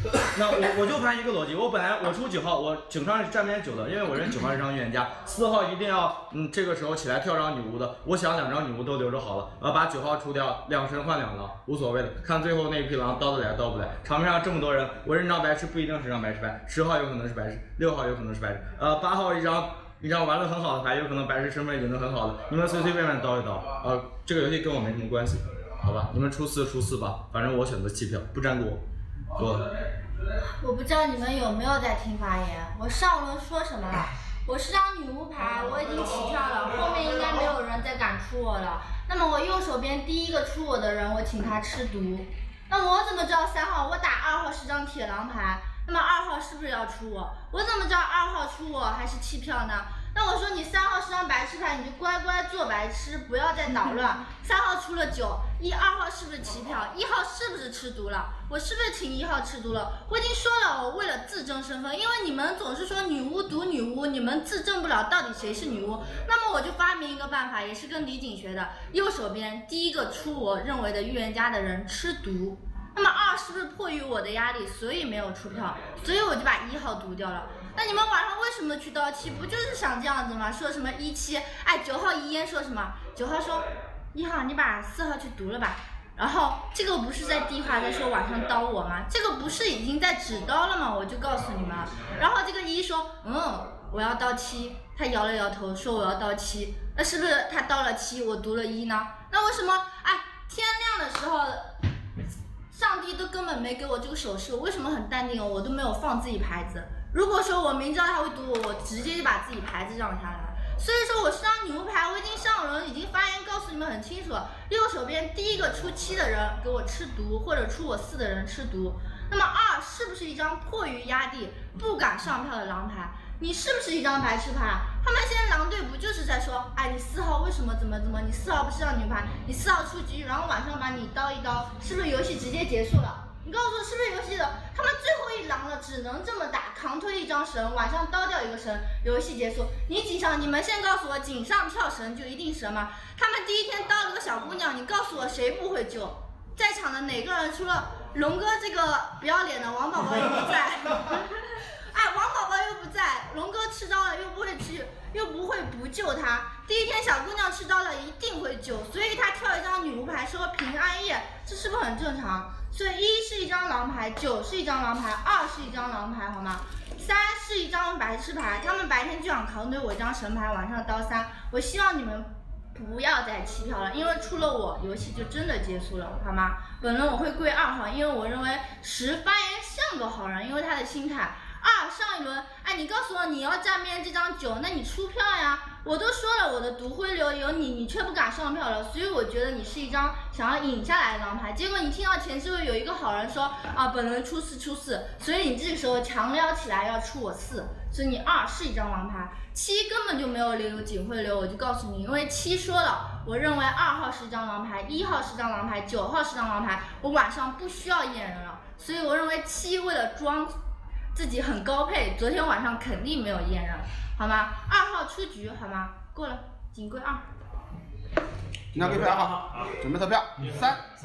那我就盘一个逻辑，我出9号，我警上是站边9的，因为我认9号是张预言家，4号一定要这个时候起来跳张女巫的，我想2张女巫都留着好了，把9号出掉，2神换2狼，无所谓的，看最后那一匹狼刀得来刀不来。场面上这么多人，我认张白痴不一定是张白痴牌，10号有可能是白痴，6号有可能是白痴，8号一张玩的很好的牌，有可能白痴身份已经很好的，你们随随便便刀一刀，这个游戏跟我没什么关系，好吧？你们出4吧，反正我选择弃票，不沾锅。够了。 我不知道你们有没有在听发言，我上轮说什么了？我是张女巫牌，我已经起跳了，后面应该没有人再敢出我了。那么我右手边第一个出我的人，我请他吃毒。那我怎么知道3号？我打2号是张铁狼牌，那么2号是不是要出我？我怎么知道2号出我还是弃票呢？那我说你3号是张白痴牌，你就乖乖做白痴，不要再捣乱。3号出了9，2号是不是弃票？1号是不是吃毒了？我是不是请1号吃毒了？我已经说了，我为了自证身份，因为你们总是说女巫毒女巫，你们自证不了到底谁是女巫。那么我就发明一个办法，也是跟李景学的，右手边第一个出我认为的预言家的人吃毒。那么2是不是迫于我的压力，所以没有出票，所以我就把1号毒掉了。那你们晚上为什么去刀7？不就是想这样子吗？说什么17，哎，9号遗言说什么？9号说1号你把4号去毒了吧。然后这个不是在低话在说晚上刀我吗？这个不是已经在指刀了吗？我就告诉你们了。然后这个1说我要刀7，他摇了摇头说我要刀7，那是不是他刀了7，我毒了1呢？那为什么天亮的时候？上帝都根本没给我这个手势，我为什么很淡定我都没有放自己牌子。如果说我明知道他会毒我，我直接就把自己牌子让下来了。所以说我是张女巫牌，我已经上轮已经发言告诉你们很清楚了。右手边第一个出7的人给我吃毒，或者出我4的人吃毒。那么2是不是一张迫于压力不敢上票的狼牌？你是不是一张白痴牌？他们现在狼队不就是在说，你4号为什么怎么，你4号不是张女牌，你4号出局，然后晚上把你刀一刀，是不是游戏直接结束了？你告诉我是不是游戏的？他们最后一狼了，只能这么打，扛推一张神，晚上刀掉一个神，游戏结束。你们先告诉我，井上跳神就一定神吗？他们第一天刀了个小姑娘，你告诉我谁不会救？在场的哪个人除了龙哥这个不要脸的王宝宝又不在？王宝宝又不在，龙哥吃刀了又不会不救他。第一天小姑娘吃刀了一定会救，所以他跳一张女巫牌说平安夜，这是不是很正常？所以1是一张狼牌，9是一张狼牌，2是一张狼牌，好吗？3是一张白痴牌，他们白天就想扛对我一张神牌，晚上刀3。我希望你们不要再弃票了，因为出了我，游戏就真的结束了，好吗？本轮我会跪2号，因为我认为10发言像个好人，因为他的心态。上一轮，你告诉我你要站边这张9，那你出票呀！我都说了我的毒灰流有你却不敢上票了，所以我觉得你是一张想要引下来的狼牌。结果你听到前置位有一个好人说本轮出4，所以你这个时候强撩起来要出我4，所以你2是一张狼牌，7根本就没有留警徽流，我就告诉你，因为7说了，我认为2号是一张狼牌，1号是张狼牌，9号是张狼牌，我晚上不需要验人了，所以我认为7为了装自己很高配，昨天晚上肯定没有验人，好吗？2号出局，好吗？过了，警规2。 那给票好，准备投票，3、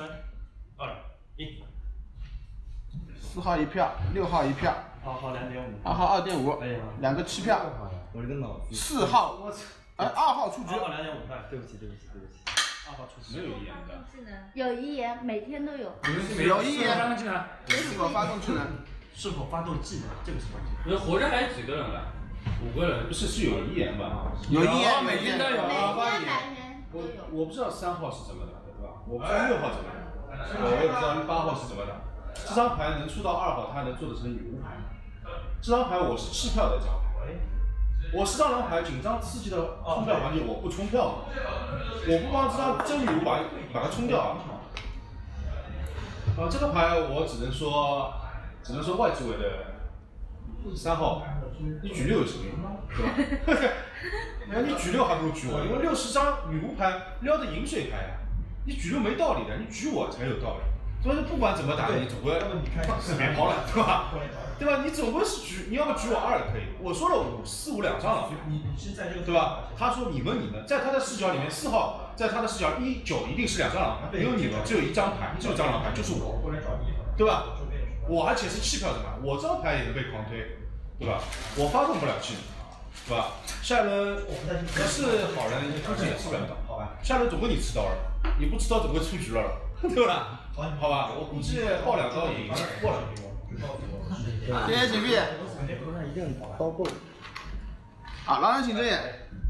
2、1。 4号1票，6号1票 ，2号2.5， 2号2.5，两个弃票。 我这个脑子。 4号，2号出局。 2号2.5块， 对不起。 2号出局。没有遗言的。 有遗言，每天都有。 有遗言。 是否发动技能？ 是否发动技能？这个是关键。 你说活着还有几个人了？5个人， 是有遗言吧？ 有遗言， 每天都有。 每天我不知道3号是怎么打的，对吧？我不知道6号怎么打，我也不知道8号是怎么打。这张牌能出到2号，它能做的成女巫牌。这张牌我是弃票的一张牌。我是张狼牌，紧张刺激的冲票环节，我不冲票，我不帮这张真女巫把它冲掉。这个牌我只能说外置位的3号牌，你举6有什么用，对吧？你举6还不如举我，因为6是张女巫牌撩的饮水牌，你举6没道理的，你举我才有道理。所以不管怎么打，你总归别跑了，对吧？对吧？你总归是举，你要么举我2也可以。我说了5、4、5两张了， 你是在这个对吧？他说你们，在他的视角里面，4号在他的视角1、9一定是2张狼牌，没有你们，只有1张牌，只有张狼牌就是我，对吧？ 我而且是弃票的嘛，我这张牌也能被狂推，对吧？我发动不了技能，对吧？下一轮不是好人，估计也吃不了刀，好吧？下一轮总归你吃刀了，你不吃刀总归出局了，对吧？好吧，我估计爆2刀也应该过了。 谢谢请闭。好，狼人请睁眼。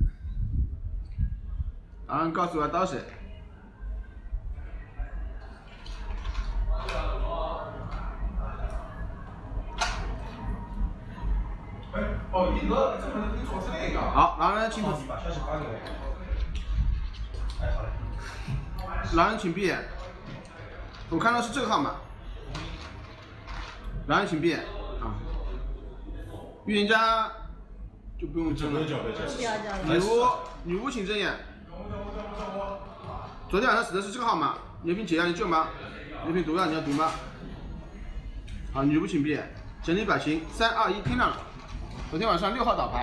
狼人告诉我要刀谁？ 哦，一个这可能跟昨天那个。 好，狼人请闭。 把消息发给我。哎，好嘞。 狼人请闭眼。我看到是这个号码。狼人请闭眼啊。预言家就不用睁了。女巫请睁眼。昨天晚上死的是这个号码，牛瓶解药你救吗？牛瓶毒药你要毒吗？好，女巫请闭眼。整理表情，3、2、1，天亮了。昨天晚上6号倒牌。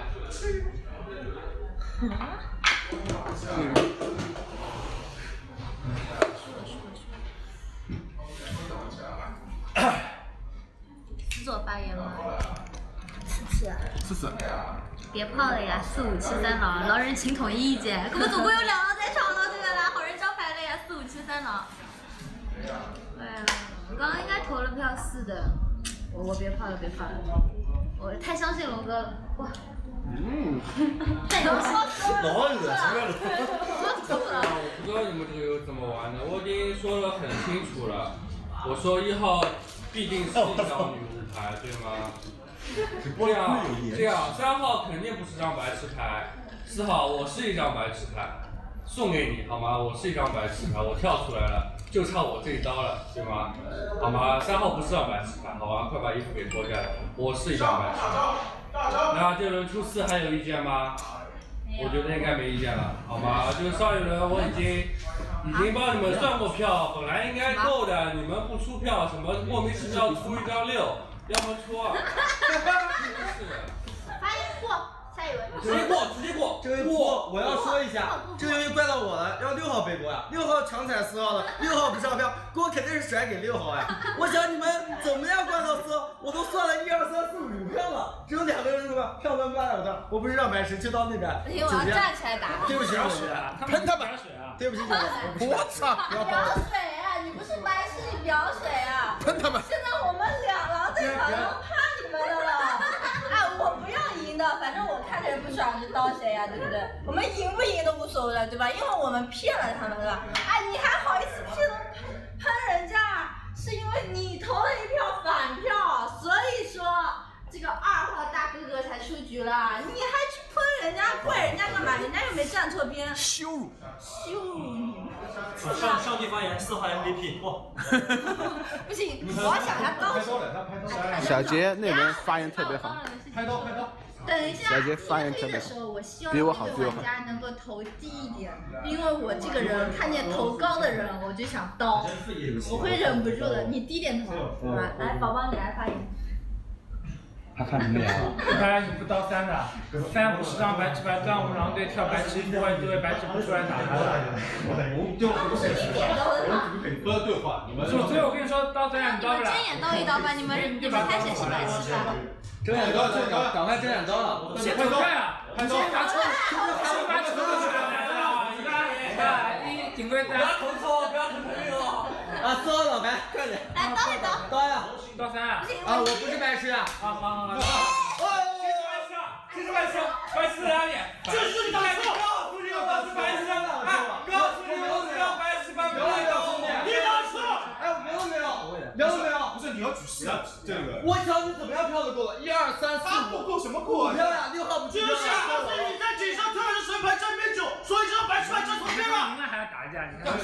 思左发言吗？ 次。 别泡了呀，4、5、7、3狼，狼人请统一意见。可不总共有2狼在场了，对吧？好人招牌了呀，4、5、7、3狼。哎呀，我刚刚应该投了票4的，我别泡了，我太相信龙哥了，哇！太相信了， 老恶心了。 我不知道你们这个游怎么玩的，我已经说得很清楚了。我说1号必定是一张女巫牌，对吗？这样3号肯定不是张白痴牌，4号我是一张白痴牌，送给你好吗？我是一张白痴牌，我跳出来了，就差我这一刀了，对吗？好吗？3号不是张白痴牌，好吧？快把衣服给脱下来，我是一张白痴牌。那这轮出4还有意见吗？我觉得应该没意见了，好吗？就是上一轮我已经帮你们算过票，本来应该够的，你们不出票，什么莫名其妙出一张6，要么出2，真是的。 发言过，下一位。 直接过。 这位过，我要说一下，这个游戏怪到我了，让6号背锅呀，6号强踩4号的，6号不上票，锅肯定是甩给6号呀。我想你们怎么样怪到4号？我都算了1、2、3、4、5票了，只有2个人出票，票能挂2的，我不是让白痴，就到那边。 我要站起来打。 对不起， 喷他吧！ 对不起，我操！ 表水啊！你不是白痴，你表水啊！ 喷他们！ 现在我们2狼在场，都怕你们的了。哎，我不要赢的，反正我看着也不爽，就刀谁呀，对不对？我们赢不赢都无所谓了，对吧？因为我们骗了他们，对吧？哎，你还好意思喷人家？是因为你投了一票反票，所以说这个2号大哥哥才出局了。你还去喷人家，怪人家干嘛？人家又没站错边。 羞辱你！ 上帝发言，4号 MVP 过。 不行，我要想下高手。 小杰那边发言特别好。 拍刀。 等一下， 小杰发言特别的时候，我希望比我玩家能够投低一点，因为我这个人看见投高的人，我就想刀，我会忍不住的。你低点头，好吧？来，宝宝你来发言。 他看什么呀？看来你不刀3的，3不是张白痴牌，端午狼队跳白痴，不会作为白痴不出来打他的。 不要对话，你们。 所以我跟你说，刀3你刀不了。 睁眼刀一刀吧，你们看谁是白痴吧？ 睁眼刀，赶快睁眼刀了！ 先走开啊！先把车来了，你警徽3。不要投错，不要投错。 啊，4号老白，快点！ 来刀一刀。 刀呀！ 刀3啊！ 啊，我不是白痴啊！ 好。这是白痴哪里？就是你白痴！告诉你我是白痴！告诉你我是要白痴吧！不要告诉你，你白痴！ 哎，我聊了没有？ 不是你要举10啊，这个。 我想你怎么样票都够了，1、2、3、4、5。 够什么够啊？ 票呀，6号不去。 就是告诉你在井上特别的神牌沾边酒，所以这张白痴牌站错边了。 赢了还要打架，你看。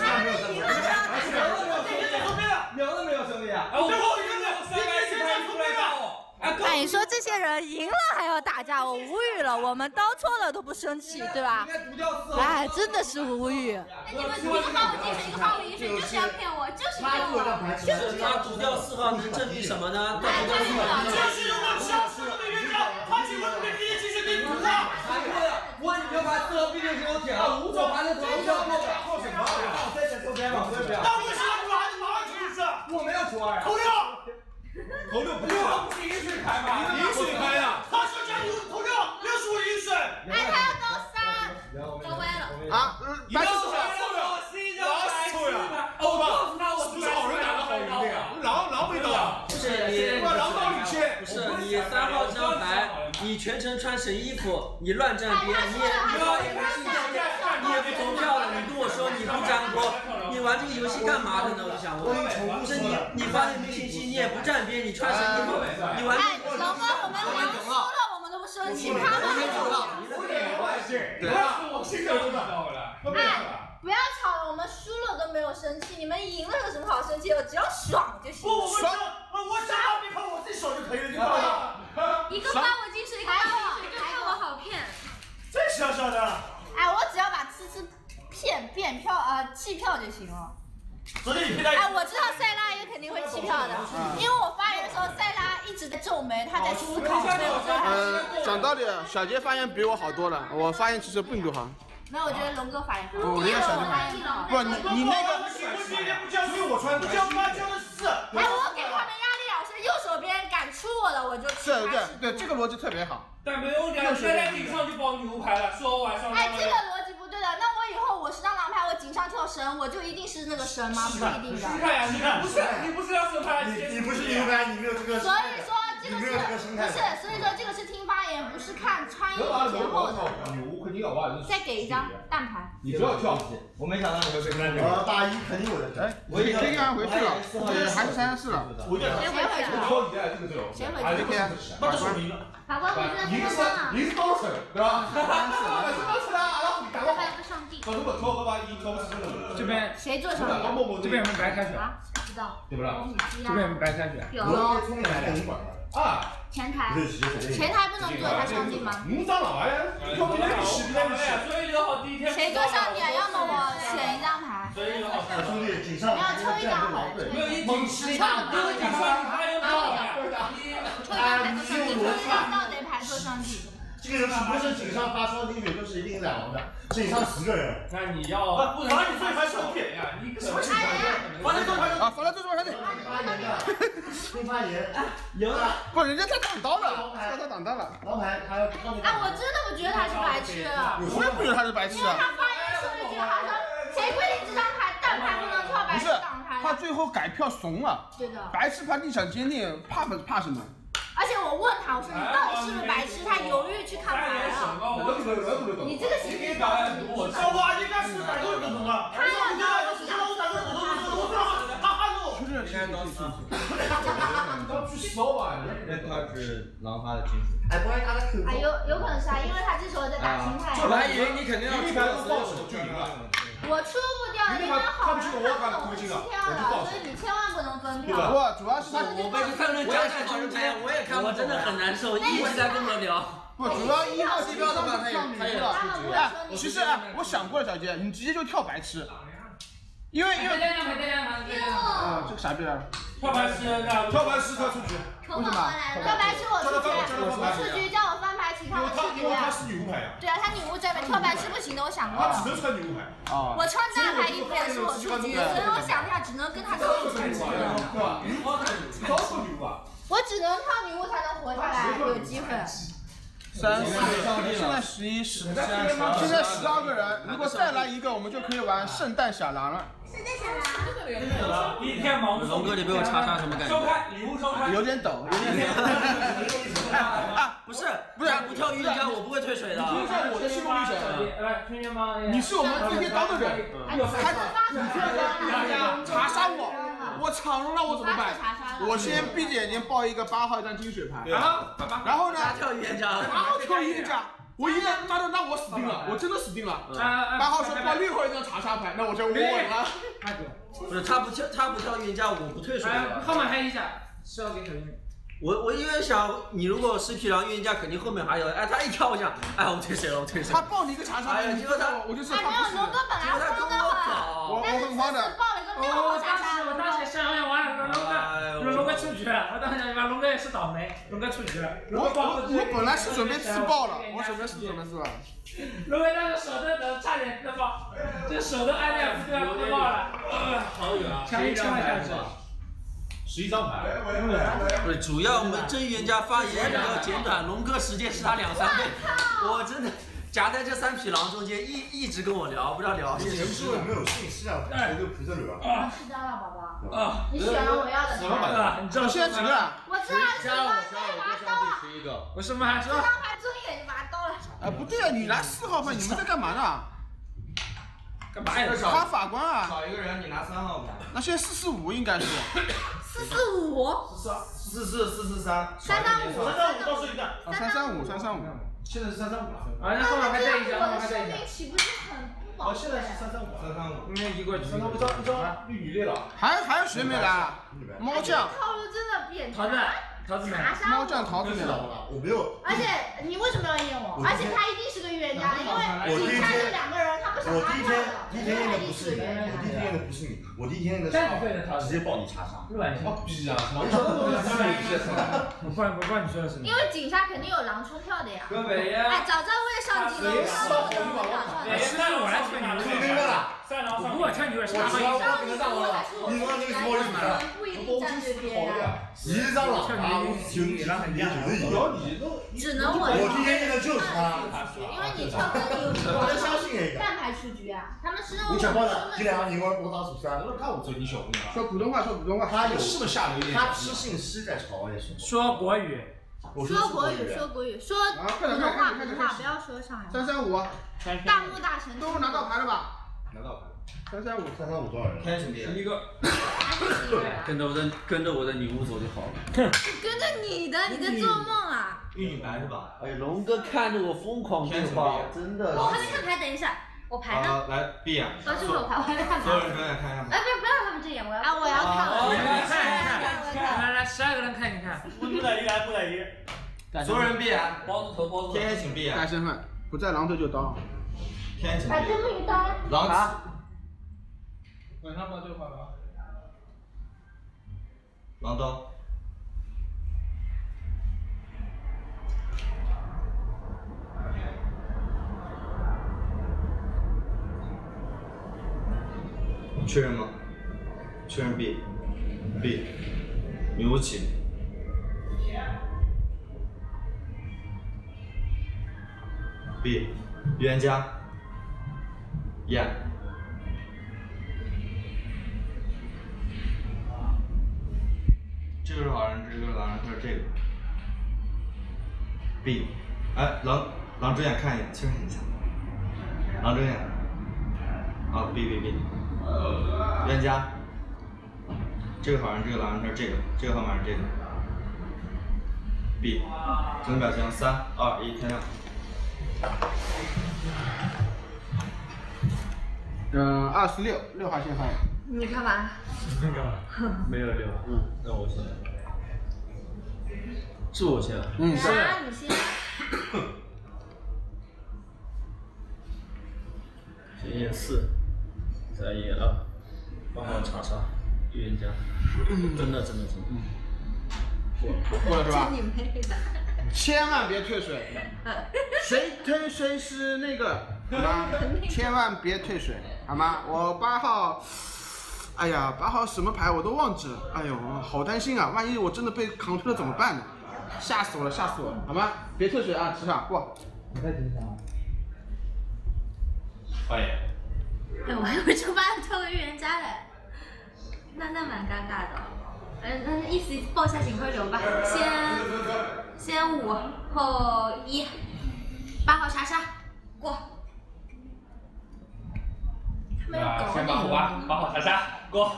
聊了没有，兄弟？ 最后一个你别站错边了。 哎，你说这些人赢了还要打架，我无语了。我们刀错了都不生气，对吧？哎，真的是无语。 你们一个把我进水，一个把我赢水，就是要骗我，就是骗我。 他毒掉4号能证明什么呢？ 就是如果消失了的冤家，他只会被逼进去给毒他。 我已经把4号必定是有铁了，我把那投票扣什么？再抽签吧， 那为什么你们还是马上出去？ 我没有出2呀。 投掉。 投六不对啊，不是饮水牌吗？ 饮水牌呀，他说加油投六65饮水。 哎，他要高3，高歪了。 啊，白痴错呀！我告诉他，我不是好人打的好人的呀，狼没到， 不是你， 狼到领先， 不是你3号这张牌，你全程穿神衣服，你乱站边，你也不投票了，你跟我说你不占锅，你玩这个游戏干嘛的呢？我就想问，不是你发现没信息，你也不站边，你穿神衣服，你玩。 哎，龙哥，我们赢输了，我们都不生气，他们还输了。 对啊，我现在知道了。 哎。不要吵了，我们输了都没有生气，你们赢了有什么好生气的？只要爽就行。 不，爽，我想要别看我自己爽就可以了，就到了。 一个发我进水，一个发我进水，就看我好骗。 这小小的。 哎，我只要把呲骗票弃票就行了。 昨天你骗他。 哎，我知道塞拉也肯定会弃票的，因为我发言的时候塞拉一直在皱眉，他在思考，所以我知道他。 讲道理，小杰发言比我好多了，我发言其实并不好。 没有，我觉得龙哥发言好。 我应该小杰发言不，你那个。 不交给我穿，不交8交的4。 哎，我给他们压力了，是右手边敢出我的我就。 是，对，这个逻辑特别好。 但没有两在顶上就报牛排了，说晚上。 哎，这个逻辑不对的，那我以后我是张狼牌，我井上跳神，我就一定是那个神吗？不一定的。 你看呀，你不是要神牌， 你不是牛排，你没有这个。 所以说这个是不是？所以说这个是听发言，不是看穿衣服前后的。再给一张蛋牌。 你不要跳，我没想到你会被看见。大一肯定我的。哎， 我已经回去了，还是34了。 谁回去了？谁回去了？ 那就说明了。 法官回去了， 你是高层，对吧？ 34了。 这还有个上帝。 这边谁做上帝？ 这边有没有白开水？ 不知道。 对不啦？这边有没有白开水？ 有。 啊。 前台不能做他上帝吗？ 你长哪呀？ 谁做上帝啊？要么我选一张牌。 兄弟，井上。 你要抽一张好了。 猛吃大。 抽一张牌做上帝，抽一张盗贼牌做上帝。 这个人不是井上发双金水，就是一定2王的，井上10个人。 那你要不然你最烦受骗呀！你什么情况？发来这种听发言，赢了。 不，人家他挡刀了，他挡刀了。 王牌他要。 哎，我真的不觉得他是白痴。 我也不觉得他是白痴啊。 他发言是不是觉得好像谁规定这张牌蛋牌不能跳白痴挡牌？ 他最后改票怂了。 对的。 白痴他立场坚定，怕什么？ 而且我问他，我说你到底是不是白痴？他犹豫去看牌了。你这个行为搞得很小娃应该是打对不同的。他要打就是我打对不同的，他喊我。 就是应该当时。 要去烧吧？ 那他是狼发的金属。 哎，有可能是啊，因为他这时候在打心态。 我还以为你肯定要出我出不掉，因为好人看我弃票了，所以你千万不能分票。 不，主要是我被看了加在中间，我也看，我真的很难受，一直在跟我聊。 不，主要1号弃票的话，他也了。哎，其实我想过了，小杰，你直接就跳白痴，因为这个傻逼啊！ 跳白痴他出局。 为什么？ 跳白痴我出局，叫我翻牌起跳我出局他是女巫牌呀。 对啊，他女巫这边跳白痴不行的，我想过了。 他只能穿女巫牌。 啊。 我穿大牌衣服也是我出局，所以我想一下，只能跟他跳出局。 对吧？超出女巫啊！ 我只能靠女巫才能活下来，有机会。 34，现在11、10，现在12个人，如果再来一个，我们就可以玩圣诞小狼了。 一天忙不龙哥，你被我查什么感觉？ 收开，礼物收开。 有点抖，有点抖。 不是，不跳预言家，我不会退水的。 你听一下我的心路历程。 来，听见吗？ 你是我们最天当的人，你查杀我闯入了我怎么办？我先闭着眼睛报一个8号一张金水牌，然后呢？ 跳预言家， 然后跳预言家。我一个妈的，那我死定了，我真的死定了。8号说报6号一张查杀牌，那我就稳了。 不是他不跳预言家，我不退水。 号码拍一下，是要给小英。 我因为想你如果10匹狼预言家肯定后面还有，哎他一跳我想，哎我退水了，我退水。 他报你一个查杀牌， 结果我就是没有龙哥本来慌的很，但是这次报了一个6号查杀。 我当时想完了，龙哥出局了，我当时想把龙哥也是倒霉，龙哥出局了。 我本来是准备自爆了，我准备是吧？ 龙哥当时手都差点自爆，这手都按2次都要自爆了，好远啊！千万下去。 11张牌。 不是，主要我们真预言家发言比较简短，龙哥时间是他2、3倍，我真的夹在这3匹狼中间一直跟我聊，不知道聊些什么。 是没有信息啊，谁就陪着你啊。 10张了，宝宝。 啊， 你选了我要的牌。 你知道现在几个？ 我知道10张，你把它刀了。 11个。 不是吗？ 这张牌睁眼就把它刀了。 不对啊，你来4号牌，你们在干嘛呢？ 干嘛呀？ 他法官啊。 少一个人，你拿3号牌。 那现在445应该是。 445。 443。 335。 告诉你的。 335。 现在是335了。 啊，那后面还带一张， 我的生命岂不是很不宝贵？ 现在是335。 因为一过去。 335一张绿女列了。 还有谁没来？猫酱。 套路真的变桃子没来。 猫酱桃子没来。 我没有。 而且你为什么要验我？而且他一定是个预言家，因为警察就2个人，他不想我第一天验的不是你，我第一天验的是直接报你查杀。 必啊！ 我不管你说的是。 因为警察肯定有狼出票的呀。哎，早知道我也上警了，我上我的票上。 是我来挑你了。我挑你了，啥意思？ 你刚那个什么意思？ 不一定站对边呀。 1张狼啊， 只能我第一天验的就是他。 因为你跳跟你有什么？ 我相信一个。 半排出局啊，他们是你想报的，这2个人我打数3， 看我嘴你小姑娘。 说普通话， 他有是不是下流一点？ 他吃信息在朝外说。 说国语。 说国语，说普通话，不要说上海话。 335。 大木大神都拿到牌了吧？ 拿到牌。 335多少人？ 天兄弟。 11个。 跟着我的礼物走就好了。 跟着你的，你在做梦啊！ 玉女牌是吧？ 哎，龙哥看着我疯狂对话，真的。 我还没看牌，等一下，我牌呢？ 来 B 啊。 这是我牌，我还没看牌。 所有人睁眼看一下牌。 哎，不要他们睁眼，我要看。 我要看。来12个人看一看。 不等于来，不等于。 所有人 B 啊。 包子头。 天请 B 啊。 带身份，不在狼头就刀。 天请 B。 把这么一刀。 狼。 晚上报对话吧。 狼刀。确认吗？确认 B。女巫起。B。预言家。验。这个是好人，这个是狼人，他是这个。B。哎，狼睁眼看一眼，确认一下。狼睁眼。啊 ，B。预言家。这个好人，这个狼人，他是这个，这个号码是这个。B。整个表情，3、2、1，天亮。 26号先发言。 你干嘛？ 没有6。那我先。是我先。 是。你先。 先验4，再验2，帮我查查预言家。真的。 过了是吧？ 你妹的！ 千万别退水，谁退水是那个，好吗？千万别退水，好吗？我8号，哎呀，8号什么牌我都忘记了，哎呦，好担心啊！万一我真的被扛退了怎么办呢？吓死我了，好吗？别退水啊，职场过。 你再听一下啊。 发言。 哎，我还以为就把你挑个预言家嘞，那蛮尴尬的。那意思报一下警徽流吧，先5后1，8号查杀过。 先8号查杀过。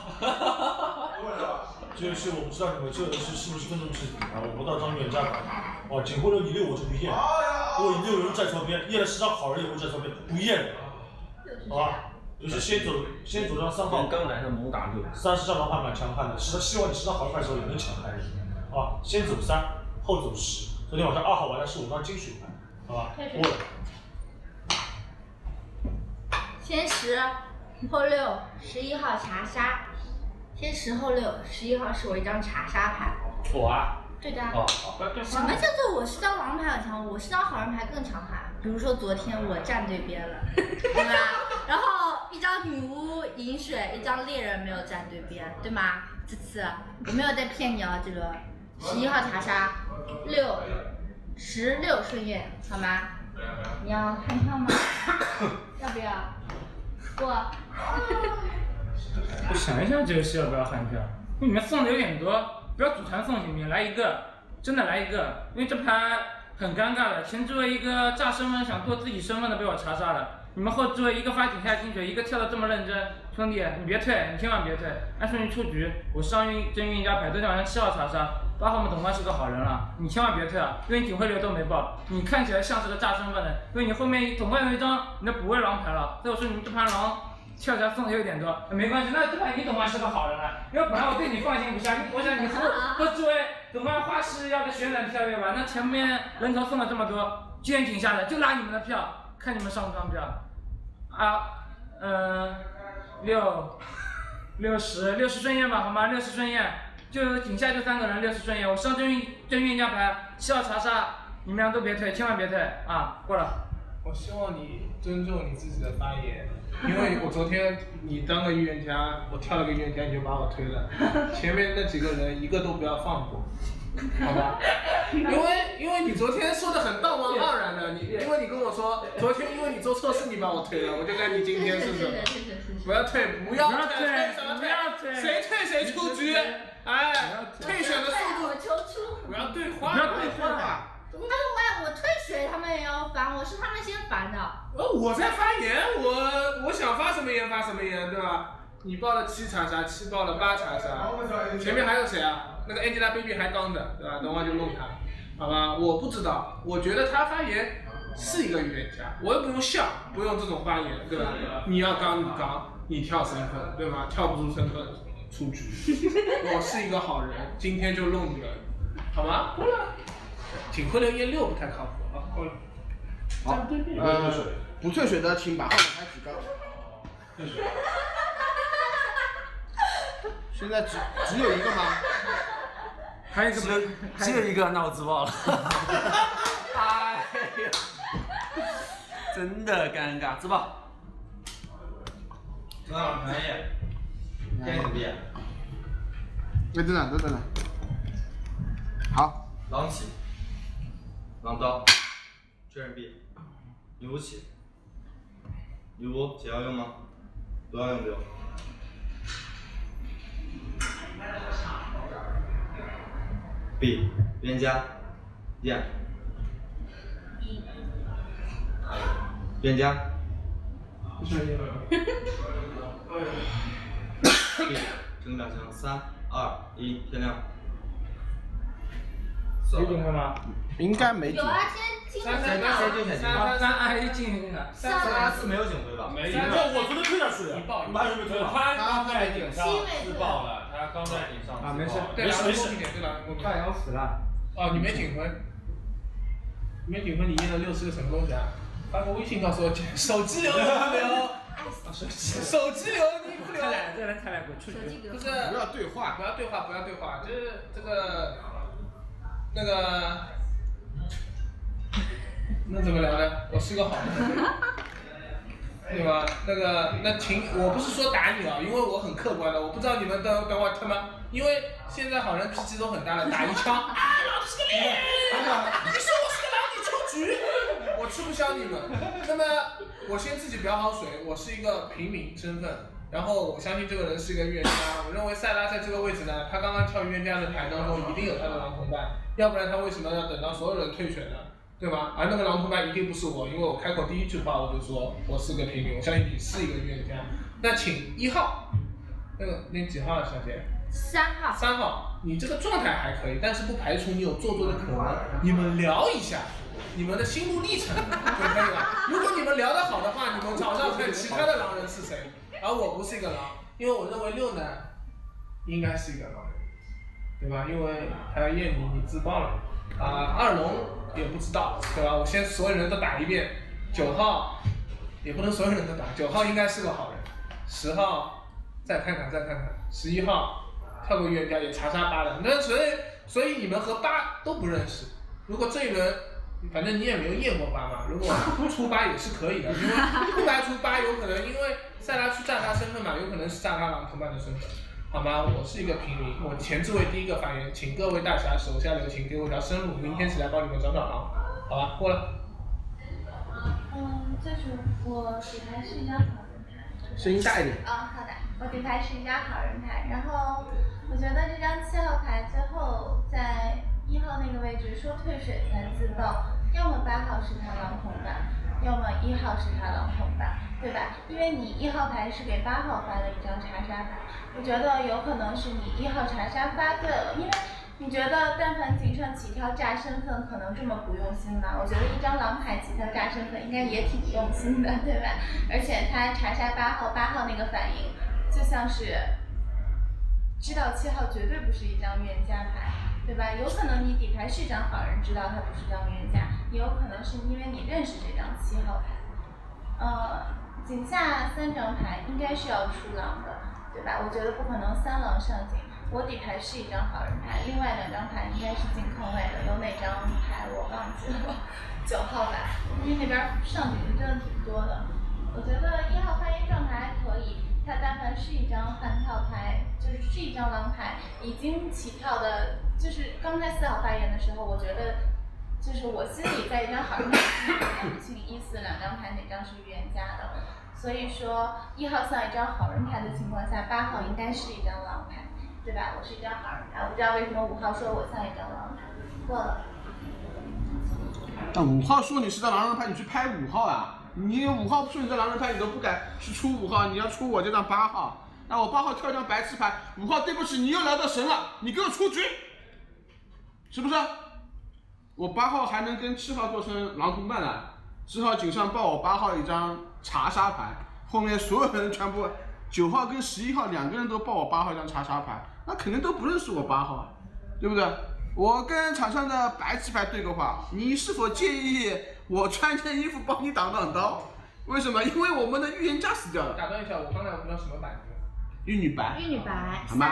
就是我不知道你们这是不是分众制敌啊？我不到张预言家牌，警徽流你6我就不验，如果你6人站错边，验了10张好人也会站错边，不验的，好吧？就是先走张3号， 刚来的猛打6 ，30张狼牌蛮强悍的，希望你10张好人牌的时候也能抢开一点，啊，先走3，后走10，昨天晚上2号玩的是5张金水牌，好吧？过了。 先10，后6， 11号查杀。先10后6， 11号是我一张查杀牌。 我啊？ 对的。 哦， 什么叫做我是张狼牌很强，我是张好人牌更强悍？比如说昨天我站对边了，对吧？然后一张女巫饮水，一张猎人没有站对边，对吗？ 这次我没有在骗你啊，这个11号查杀16顺验，好吗？你要悍跳吗？要不要？不。 我想一想这个是要不要悍跳，因为你们送的有点多，不要组团送行不行？来一个，真的来一个，因为这盘很尴尬的。前置位一个炸身份想做自己身份的被我查杀了，你们后置位一个发井下金水，一个跳的这么认真，兄弟你别退，你千万别退，按顺序出局。我上真预言家牌，昨天晚上7号查杀，8号我们董官是个好人了，你千万别退啊，因为你警徽流都没报，你看起来像是个炸身份的，因为你后面总共有一张你的补位狼牌了，所以我说你们这盘狼。跳起来送的有点多，没关系，那这盘你董官是个好人了，因为本来我对你放心不下，我想你后置位董官花式要个旋转跳跃吧，那前面人头送了这么多，捐井下的就拉你们的票，看你们上不上票。60顺验吧，好吗？60顺验，就井下就3个人，60顺验，我上真预言家牌7号查杀，你们俩都别退，千万别退啊！过了。 我希望你尊重你自己的发言，因为我昨天你当个预言家，我跳了个预言家你就把我推了，前面那几个人一个都不要放过，好吧？因为你昨天说的很道貌岸然的，因为你跟我说昨天因为你做错事你把我推了，我就看你今天是什么。不要退，不要退，谁退谁出局，哎，退选的速度，不要对话，不要对话。 我退水，他们也要烦我，是他们先烦的。 我在发言，我想发什么言发什么言，对吧？你报了7查杀，7报了8查杀，前面还有谁啊？那个 Angelababy 还刚的，对吧？等会就弄他，好吧？我不知道，我觉得他发言是一个预言家，我又不用笑，不用这种发言，对吧？你要刚你刚，你跳身份，对吧？跳不出身份出局。我是一个好人，今天就弄你了，好吗？过了。警徽流验6不太靠谱啊，够了。 好，不退水的请把号码牌举高。 退水。 现在只有一个吗？ 还有一个只有一个，那我自爆了。哎呀，真的尴尬，自爆。 这样可以。电子币。 等等。好。 狼起。狼刀，确认币，女巫起，女巫解药用吗？都要用不用？币，预言家，验，预言家，币，整两枪，3、2、1，天亮。 有警徽吗？ 应该没警。 有啊，先进 3 进去了。 3没有警徽吧？ 没有，我昨天推下去的。你们还有没有推？ 他刚在顶上自爆了，他刚在顶上。 没事， 没事。对了， 他要死了。 哦，你没警徽，你验了60个什么东西啊？发个微信告诉我，手机流你不留。手机流你不留。 这人太来滚出去。 不是，不要对话，就是这个。那怎么聊呢？我是个好人，对吧？我不是说打你啊，因为我很客观的，我不知道你们等会他妈，因为现在好人脾气都很大了，打一枪，啊，老子是个脸，你说我是个狼，你出局，我吃不消你们。那么我先自己表好水，我是一个平民身份。然后我相信这个人是一个预言家，我认为塞拉在这个位置呢，他刚刚跳预言家的牌当中一定有他的狼同伴，要不然他为什么要等到所有人退选呢？对吧？而那个狼同伴一定不是我，因为我开口第一句话我就说我是个平民，我相信你是一个预言家。那请1号，那几号啊，小姐？3号，你这个状态还可以，但是不排除你有做作的可能，你们聊一下。你们的心路历程就可以了。如果你们聊得好的话，你们找找看其他的狼人是谁。而我不是一个狼，因为我认为6呢应该是一个狼人，对吧？因为还要验你自爆了，2龙也不知道，对吧？我先所有人都打一遍，9号也不能所有人都打，9号应该是个好人，10号再看看，11号跳过预言家也查杀8了，那所以你们和8都不认识。如果这一轮。反正你也没有验过8嘛，如果出8也是可以的，因为不排除8有可能因为塞拉去炸他身份嘛，有可能是炸他狼同伴的身份。 好吗？我是一个平民，我前置位第一个发言，请各位大侠手下留情，给我条生路，明天起来帮你们找找狼，好吧？过了。 就是我底牌是一张好人牌。 声音大一点。 好的，我底牌是一张好人牌，然后我觉得这张7号牌最后在1号那个位置说退水才自爆，要么8号是他狼同伴，要么1号是他狼同伴，对吧？因为你1号牌是给8号发了一张查杀牌，我觉得有可能是你1号查杀发对了，因为你觉得但凡井上起跳炸身份可能这么不用心吗？我觉得一张狼牌起跳炸身份应该也挺用心的，对吧？而且他查杀8号，8号那个反应就像是知道7号绝对不是一张预言家牌，对吧？有可能你底牌是一张好人，知道他不是张预言家，也有可能是因为你认识这张7号牌。井下3张牌应该是要出狼的，对吧？我觉得不可能3狼上井。我底牌是一张好人牌，另外2张牌应该是进坑位的，有哪张牌我忘记了，9号吧，因为那边上井的真的挺多的。我觉得1号发言状态还可以，他但凡是一张悍跳牌，就是一张狼牌，已经起跳的，就是刚才4号发言的时候，我觉得就是我心里在一张好人牌看不清1、4两张牌哪张是预言家的，所以说1号像一张好人牌的情况下，8号应该是一张狼牌。对吧？我是一张好人牌，我不知道为什么5号说我像一张狼牌。过了。 那5号说你是张狼人牌，你去拍5号啊？你5号说你这狼人牌，你都不敢去出5号，你要出我这张8号。那我8号跳一张白痴牌，5号对不起，你又聊到神了，你给我出局，是不是？我8号还能跟7号做成狼同伴了，7号井上报我8号一张查杀牌，后面所有人全部。9号跟11号2个人都报我8号一张查杀牌，那肯定都不认识我8号啊，对不对？我跟场上的白棋牌对个话，你是否介意我穿件衣服帮你挡刀？为什么？因为我们的预言家死掉了。 打断一下，我刚才不知道什么白子。 玉女白。 玉女白。 好吗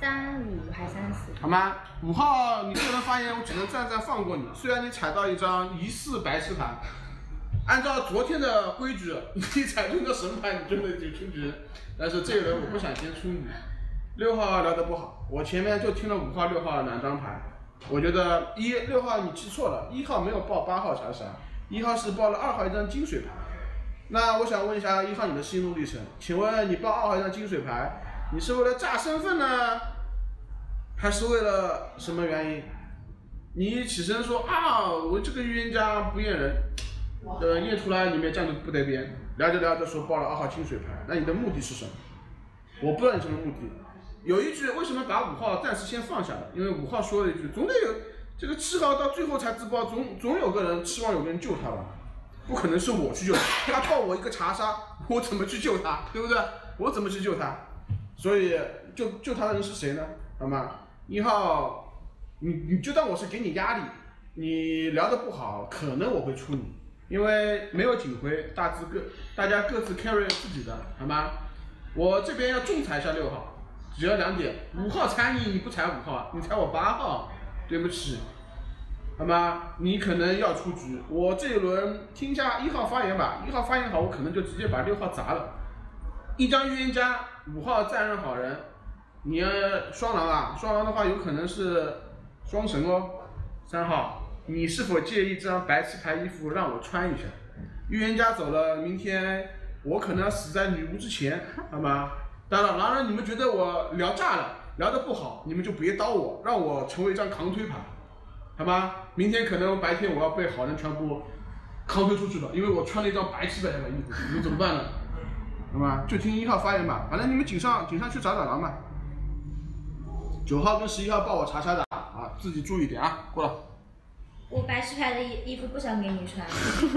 335还34。 好吗？5号，你个人发言我只能暂放过你，虽然你踩到一张疑似白棋牌。按照昨天的规矩，你踩中个神牌，你真的就出局。但是这个人我不想先出你。6号聊得不好，我前面就听了5号、6号2张牌，我觉得6号你记错了，1号没有报8号查杀，1号是报了2号一张金水牌。那我想问一下1号你的心路历程，请问你报2号一张金水牌，你是为了炸身份呢，还是为了什么原因？你起身说啊，我这个预言家不验人。验出来里面站着不得边，聊着聊着说报了2号金水牌，那你的目的是什么？我不知道你什么目的。有一句为什么把5号暂时先放下了？因为5号说了一句，总得有这个7号到最后才自爆，总有个人期望有个人救他吧？不可能是我去救他，他报我一个查杀，我怎么去救他？对不对？我怎么去救他？所以救他的人是谁呢？好吗？1号，你就当我是给你压力，你聊得不好，可能我会出你。因为没有警徽，大家各自 carry 自己的，好吗？我这边要仲裁一下6号，只要2点，5号踩你不踩5号，你踩我8号，对不起，好吗？你可能要出局。我这一轮听一下1号发言吧，1号发言好，我可能就直接把6号砸了。一张预言家，5号暂任好人，你双狼啊，双狼的话有可能是双神哦。3号。你是否介意这张白棋牌衣服让我穿一下？预言家走了，明天我可能要死在女巫之前，好吗？当然，狼人你们觉得我聊炸了，聊得不好，你们就别刀我，让我成为一张扛推牌，好吗？明天可能白天我要被好人全部扛推出去了，因为我穿了一张白棋牌的衣服，你们怎么办呢？好吗？就听1号发言吧，反正你们井上去找狼吧。9号跟11号报我查杀的啊，自己注意点啊，过了。 我白棋牌的衣服不想给你穿。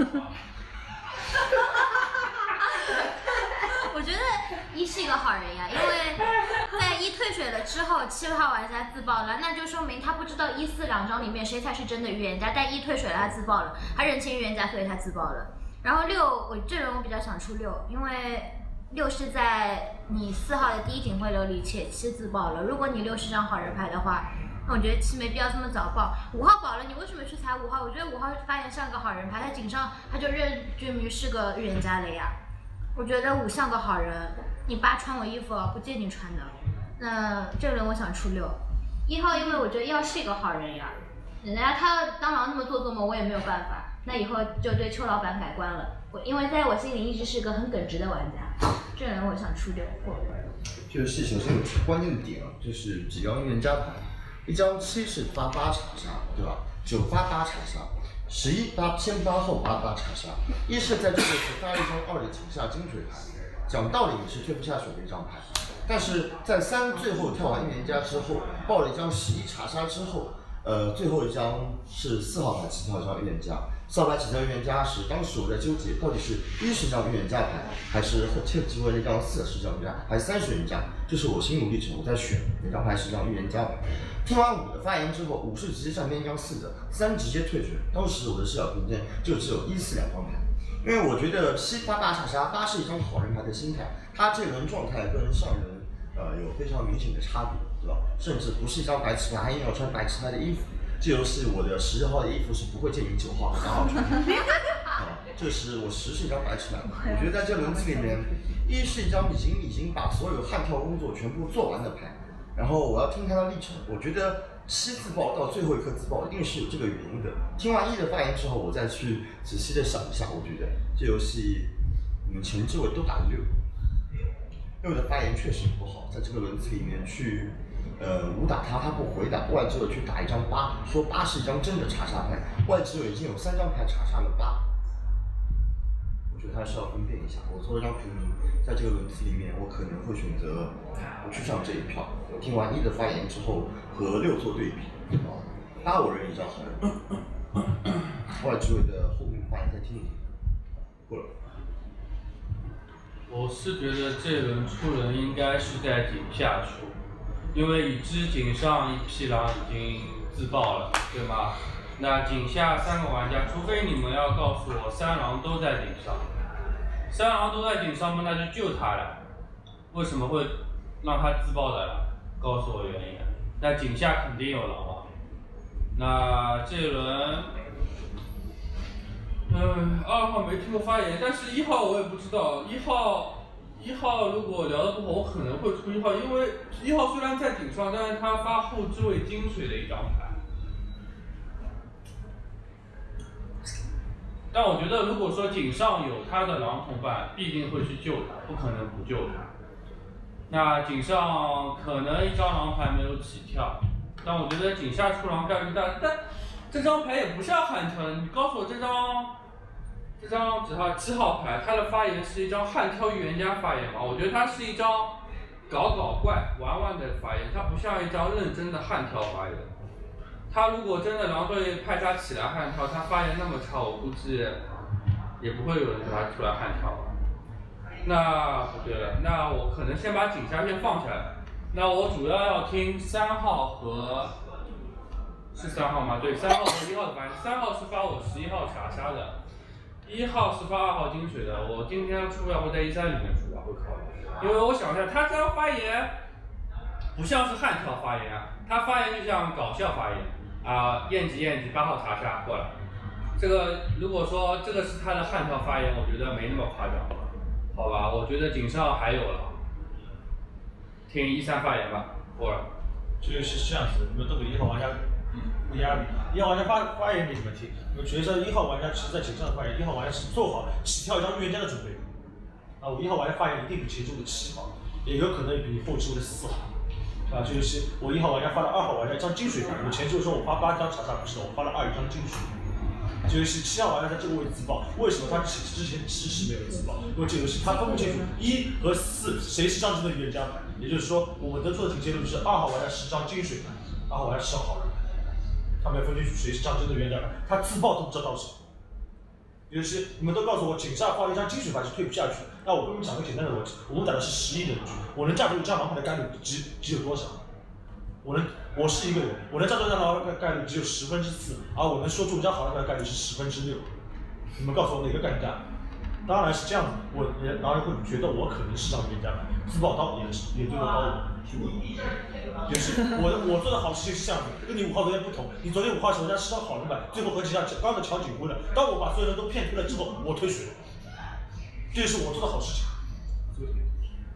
我觉得1是一个好人呀，因为在1退水了之后，7号玩家自爆了，那就说明他不知道1、4两张里面谁才是真的预言家，但1退水了他自爆了，他认清预言家，所以他自爆了。然后6，我这轮我比较想出6，因为6是在你4号的第一警徽流里，且7自爆了。如果你6是张好人牌的话。我觉得7没必要这么早爆，5号保了，你为什么去踩5号？我觉得5号发言像个好人牌，他井上他就认俊明是个预言家了呀。我觉得5像个好人，你8穿我衣服不借你穿的， 那这轮我想出6。1号，因为我觉得1号是一个好人呀，人家他当狼那么做作嘛，我也没有办法。那以后就对邱老板改观了。因为在我心里一直是个很耿直的玩家。这轮我想出6过。 这个游戏首先有关键的点啊，就是几张预言家牌，一张7是发8查杀，对吧？9发8查杀，11发偏8后8查杀。1是在这个时发一张2的井下金水牌，讲道理也是推不下手的一张牌。但是在3最后跳完预言家之后，爆了一张11查杀之后，最后一张是4号牌起跳一张预言家。4号牌起跳预言家时，当时我在纠结，到底是1是张预言家牌，还是切机会那张4是张预言家，还是3是预言家？这是我心路历程，我在选哪张牌是张预言家牌。听完5的发言之后，5是直接上边一张4的，3直接退选。当时我的视角空间就只有1、4两张牌，因为我觉得7发8查杀，8是一张好人牌的心态，他这轮状态跟上轮有非常明显的差别，对吧？甚至不是一张白棋牌，还硬要穿白棋牌的衣服。这游戏我的11号的衣服是不会借给9号和8号穿的。这是我10是一张白棋牌。我觉得在这轮次里面，1是一张已经把所有悍跳工作全部做完的牌。然后我要听他的历程，我觉得7自爆到最后一刻自爆一定是有这个原因的。听完1的发言之后，我再去仔细的想一下，我觉得这游戏你们前置位都打了6的发言确实不好，在这个轮次里面去武打他不回答，外只有去打一张8，说8是一张真的查杀牌，外只有已经有3张牌查杀了8，我觉得还是要分辨一下。我作为一张平民，在这个轮次里面，我可能会选择不去上这一票。听完1的发言之后和6做对比，8我认一张好人，外只有的后面发言再听一听，过了。 我是觉得这轮出人应该是在井下出，因为已知井上一匹狼已经自爆了，对吗？那井下3个玩家，除非你们要告诉我3狼都在顶上，3狼都在顶上嘛，那就救他了。为什么会让他自爆的了？告诉我原因。那井下肯定有狼啊。那这一轮。2号没听过发言，但是1号我也不知道。1号如果聊得不好，我可能会出1号，因为1号虽然在顶上，但是他发后置位金水的一张牌。但我觉得如果说井上有他的狼同伴，必定会去救他，不可能不救他。那井上可能一张狼牌没有起跳，但我觉得井下出狼概率大，但这张牌也不像悍跳，你告诉我这张只号7号牌，它的发言是一张悍跳预言家发言嘛？我觉得它是一张搞怪玩的发言，它不像一张认真的悍跳发言。他如果真的狼队派他起来悍跳，他发言那么差，我估计也不会有人叫他出来悍跳吧。那不对了，那我可能先把井下先放下来。那我主要听3号和是3号吗？对，3号和1号的发言。3号是发我11号查杀的，1号是发2号金水的。我今天出要不在13里面出要会考虑，因为我想一下，他这样发言不像是悍跳发言啊，他发言就像搞笑发言啊，验级8号查杀过来。这个如果说这个是他的悍跳发言，我觉得没那么夸张，好吧？我觉得井上还有了，听13发言吧，过了。 这个是这样子，你们都给1号玩家不压力。1号玩家发言没什么听，我觉得1号玩家其实在井上的发言，1号玩家是做好起跳一张预言家的准备。啊，我1号玩家发言一定比前置位的7号，也有可能比你后置位的4号。啊，这就是我1号玩家发了2号玩家一张金水牌，我前置位说我发8张查杀不是的，我发了2张金水。这游戏7号玩家在这个位置自爆，为什么他之前迟迟没有自爆？因为这游戏他分不清楚1和4谁是张真的预言家牌，也就是说我们得出的结论就是2号玩家是张金水牌，2号玩家是张好人牌，他没有分清楚谁是张真的预言家牌，他自爆都不知道到什么。也就是你们都告诉我井上发了一张金水牌是退不下去的，那我跟你们讲个简单的逻辑，我们打的是11人局，我能站住一张狼牌的概率只有多少？我是一个人，我能站住一张狼牌的概率只有4%，而我能说出一张好人牌的概率是6%。你们告诉我哪个概率大？当然是这样子，狼人会觉得我可能是张预言家牌，自爆刀也对我刀我。就是我做的好事情是这样子，跟你5号昨天不同，你昨天5号手上是张好人牌，最后和刚的抢警徽了，当我把所有人都骗退了之后，我退水了，这就是我做的好事情。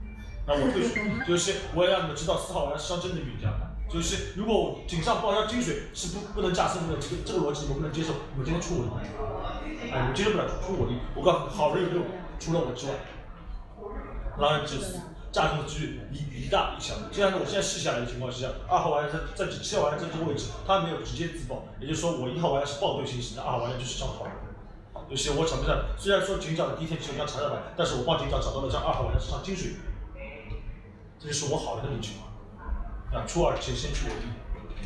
那我退水，就是我要让你们知道4号玩家是张真的预言家牌。就是如果我井上报销金水是不能加身份的，这个逻辑你们不能接受，你们今天出我的，哎，你们接受不了出我的。我告诉你，好人有6个，除了我之外，狼人只有4，炸中的几率一大一小。既然我现在试下来的情况是这样，2号玩家在7号玩家在这个位置，他没有直接自爆，也就是说我1号玩家是爆对信息，那2号玩家就是张好人。就是我场面上虽然说警长的第一天只有张查查牌，但是我帮警长找到了张2号玩家是张金水，这就是我好人的理据。出2先出我1。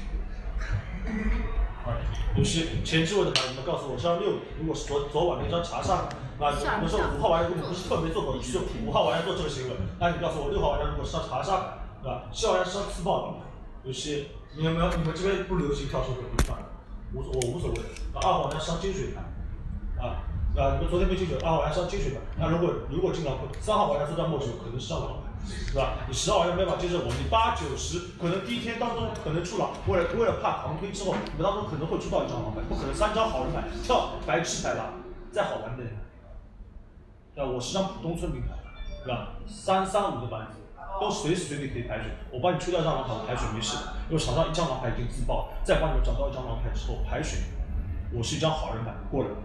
就是前置位的牌，你们告诉我是张6，如果是昨晚那张查杀，那比如说5号玩家如果不是特别做狗，是5号玩家做这个行为，那你告诉我6号玩家如果是张查杀，对吧？7号玩家是张自爆的，就是你们这边不流行跳出回放，我无所谓。2号玩家是张金水牌，你们昨天没清楚，2号玩家是张金水牌，那如果经常会3号玩家做张墨水，可能是张狼牌。是吧？你10号玩家没法接受我，你8、9、10，可能第一天当中可能出狼，为了怕狂推之后，你们当中可能会出到1张狼牌，不可能3张好人牌跳白痴牌吧，再好玩的，对吧？我是张普通村民牌，对吧？3、3、5的板子都随时随地可以排水，我帮你出掉1张狼牌，排水没事，因为场上1张狼牌已经自爆，再帮你们找到1张狼牌之后排水，我是1张好人牌，过了。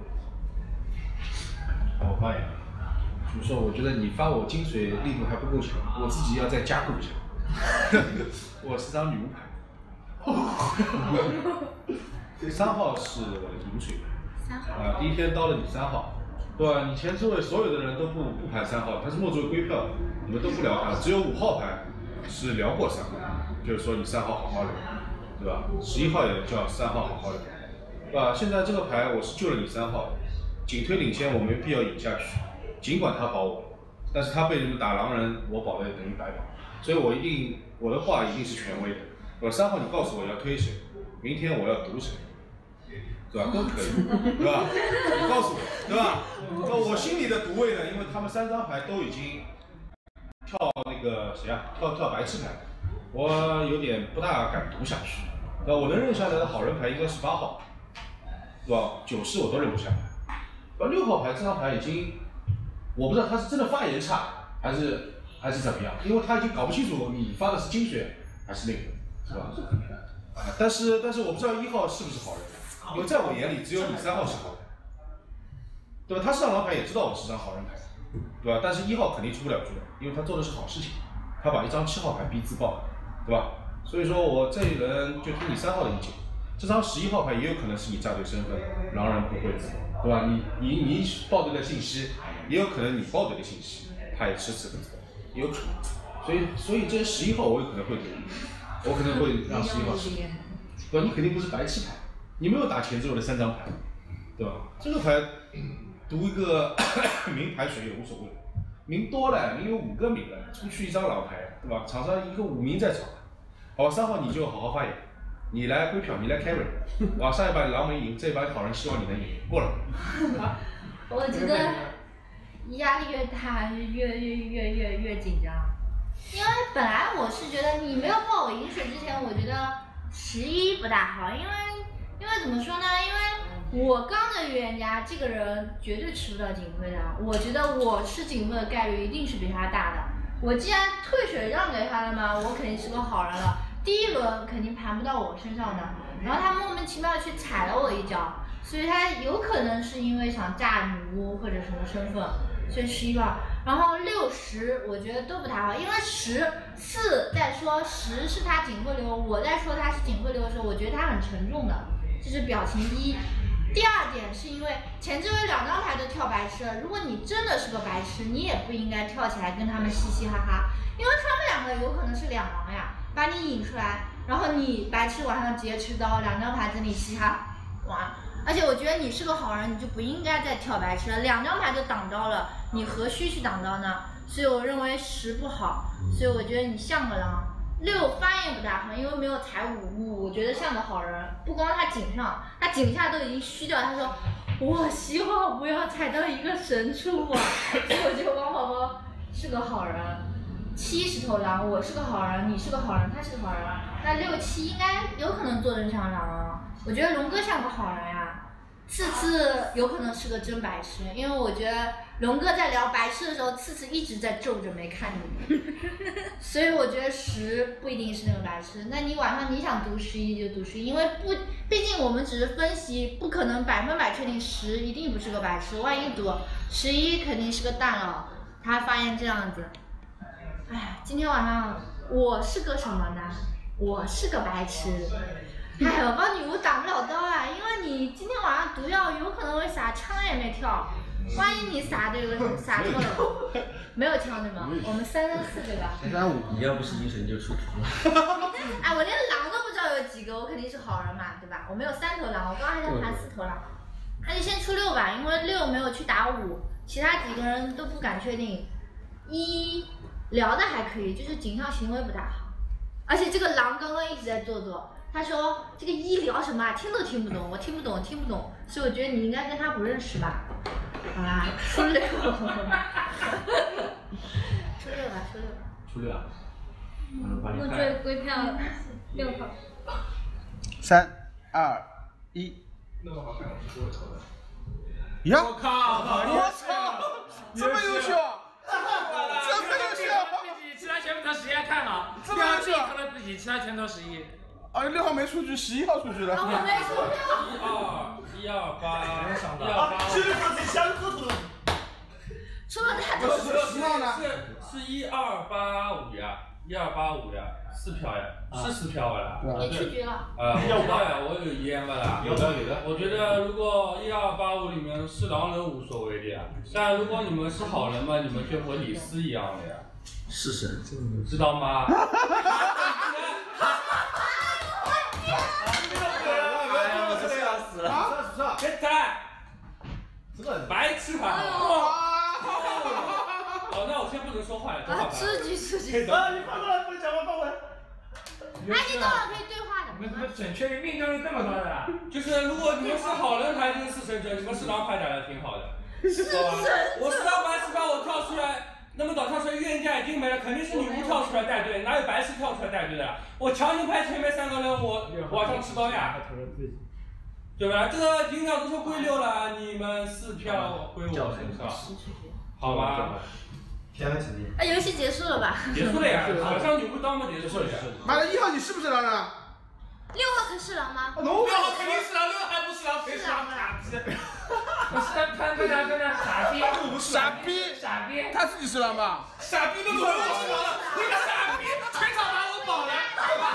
我发言。就是说，我觉得你发我金水力度还不够强，我自己要再加固一下。我是张女巫牌。3号是银水牌。第一天到了你3号，对吧？你前置位所有的人都不盘3号，他是末作为归票，你们都不聊他，只有5号牌是聊过3号，就是说你3号好好聊，对吧？11号也叫3号好好聊，对吧？现在这个牌我是救了你3号，仅推领先，我没必要引下去。尽管他保我，但是他被你们打狼人，我保的等于白保，所以我的话一定是权威的。我3号你告诉我要推谁，明天我要毒谁，对吧？都可以，对吧？你告诉我，对吧？我心里的毒位呢，因为他们3张牌都已经跳那个谁啊，跳白痴牌，我有点不大敢读下去。我能认下来的好人牌应该是8号，对吧？9是我都认不下来。6号牌这张牌已经。我不知道他是真的发言差，还是怎么样，因为他已经搞不清楚你发的是金水还是那个，是吧？但是我不知道1号是不是好人，因为在我眼里只有你3号是好人，对吧？他上狼牌也知道我是张好人牌，对吧？但是1号肯定出不了局的，因为他做的是好事情，他把1张7号牌逼自爆，对吧？所以说我这一轮就听你3号的意见，这张11号牌也有可能是你炸对身份，狼人不会自爆，对吧？你报对的信息。也有可能你报这个信息，他也迟迟不知道，也有可能。所以这11号我有可能会读，我可能会让11号吃。对吧？你肯定不是白痴牌，你没有打前置位的3张牌，对吧？这个牌读一个明牌水也无所谓，明多了，明有5个明了，出去1张狼牌，对吧？场上一个5明在场，好吧，3号你就好好发言，你来归票，你来 carry， 啊，上一把狼没赢，这一把好人希望你能赢，过了。 我觉得。压力越大，越紧张。因为本来我是觉得你没有报我饮水之前，我觉得11不大好，因为怎么说呢？因为我刚的预言家这个人绝对吃不到警徽的，我觉得我吃警徽的概率一定是比他大的。我既然退水让给他了嘛，我肯定是个好人了。第1轮肯定盘不到我身上的，然后他莫名其妙去踩了我一脚，所以他有可能是因为想炸女巫或者什么身份。所以11吧，然后6、10我觉得都不太好，因为10、4在说10是他警徽流，我在说他是警徽流的时候，我觉得他很沉重的，这是表情1。第2点是因为前置位2张牌都跳白痴，如果你真的是个白痴，你也不应该跳起来跟他们嘻嘻哈哈，因为他们2个有可能是2狼呀，把你引出来，然后你白痴晚上直接吃刀，2张牌在你嘻哈哇。而且我觉得你是个好人，你就不应该再跳白痴了，2张牌就挡刀了，你何须去挡刀呢？所以我认为10不好，所以我觉得你像个狼。6发言不大好，因为没有踩5，我觉得像个好人。不光他井上，他井下都已经虚掉，他说我希望不要踩到一个神出啊，所以我觉得王宝宝是个好人。7是头狼，我是个好人，你是个好人，他是个好人，那6、7应该有可能做成像狼啊。我觉得龙哥像个好人呀，次有可能是个真白痴，因为我觉得龙哥在聊白痴的时候，次次一直在皱着眉看你，所以我觉得10不一定是那个白痴。那你晚上你想读11就读11，因为毕竟我们只是分析，不可能100%确定10一定不是个白痴，万一读11肯定是个大佬。他发现这样子，哎，今天晚上我是个什么呢？我是个白痴。哎，我帮女巫挡不了刀啊，因为你今天晚上毒药有可能会撒，枪也没跳。万一你撒错了，没有枪对吗？我们334对吧 ？335，你要不是精神就出图了。 哎，我连狼都不知道有几个，我肯定是好人嘛，对吧？我没有3头狼，我刚刚还在盘4头狼。那就先出6吧，因为6没有去打5，其他几个人都不敢确定。1聊的还可以，就是警上行为不大好，而且这个狼刚刚一直在做作。他说这个1聊什么啊，听都听不懂，我听不懂，所以我觉得你应该跟他不认识吧。好啦，出6。出6啊。 我追归票6号。 3、2、1。 那么好看，我是不会投的。 呀！ 我靠！ 这么优秀！这么优秀！ 其他全部投11看了，这么优秀，投了自己，其他全投11。 啊，6号没出局，11号出局了。 我没出局。 128， 这个自己相互投。 出了太多。 10号呢？ 是1285呀，1285呀，4票呀，是4票了。 也出局了。 我知道呀，我有烟吧啦。 有的。 我觉得如果1285里面是狼人无所谓的呀，但如果你们是好人嘛，你们就和李斯一样的呀。 是神， 知道吗？别猜，白痴牌。哦，那我先不能说话了，说话。 出局。 啊，你放过来，不能讲话，放过来。 哎，你到了可以对话的。 你们怎么准确率命中率这么高的？ 就是如果你们是好人牌就是4神者，你们是狼牌打的挺好的，好吧？我是狼白痴把我跳出来。那么早跳出来，预言家已经没了，肯定是女巫跳出来带队，哪有白痴跳出来带队的？我强行派前面3个人，我往上吃刀呀，对吧？这个营长都说归6了，你们4票归我身上，好吧？ 天文奇迹。 哎，游戏结束了吧？ 结束了呀，好像女巫刀嘛结束了呀。 妈的，1号你是不是狼人？6 号可是狼吗 ？6号肯定是狼，6号还不是狼，谁是狼啊？ 我是潘跟他傻逼， 傻逼，他自己是狼吧？ 傻逼都说我是狼了，你个傻逼，全场把我保了，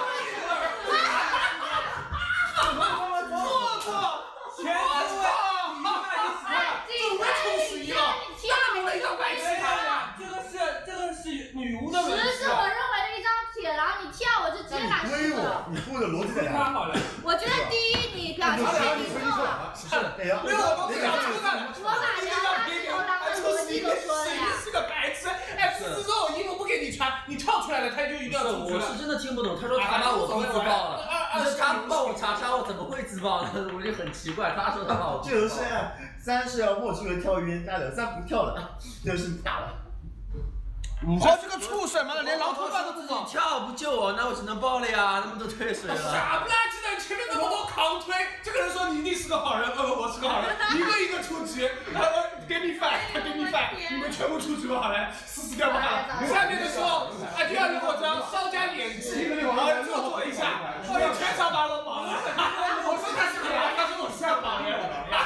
做， 全部你冲11了，你们一个白痴啊！ 这个是女巫的问题。 10是我认为的一张铁狼，你跳我就直接把10了。 你跟我的逻辑在哪？ 我觉得第1你表现你错了。 是的呀。 6我都不想出来了。 我把聊他是头狼的逻辑都说了呀。 是个白痴，哎，不是说我衣服不给你穿，你跳出来了，他就一定要出去了。 我是真的听不懂，他说他把我都自爆了，你说他帮我查查，我怎么会自爆呢？我就很奇怪，他说他把我。 这游戏3是要默契为跳预言家的，3不跳了，这游戏打了。 你说这个畜生妈的，连狼头发都不自己跳不救我，那我只能爆了呀，那么多退水了。 傻不拉几的，前面那么多扛推，这个人说你一定是个好人，我是个好人，一个一个出局，给你饭，他给你饭，你们全部出局了，好了，死掉吧好了。下面的时候，第2个我将稍加演技，做作一下，全场把我保了。我说他是个狼，他说我是个好人。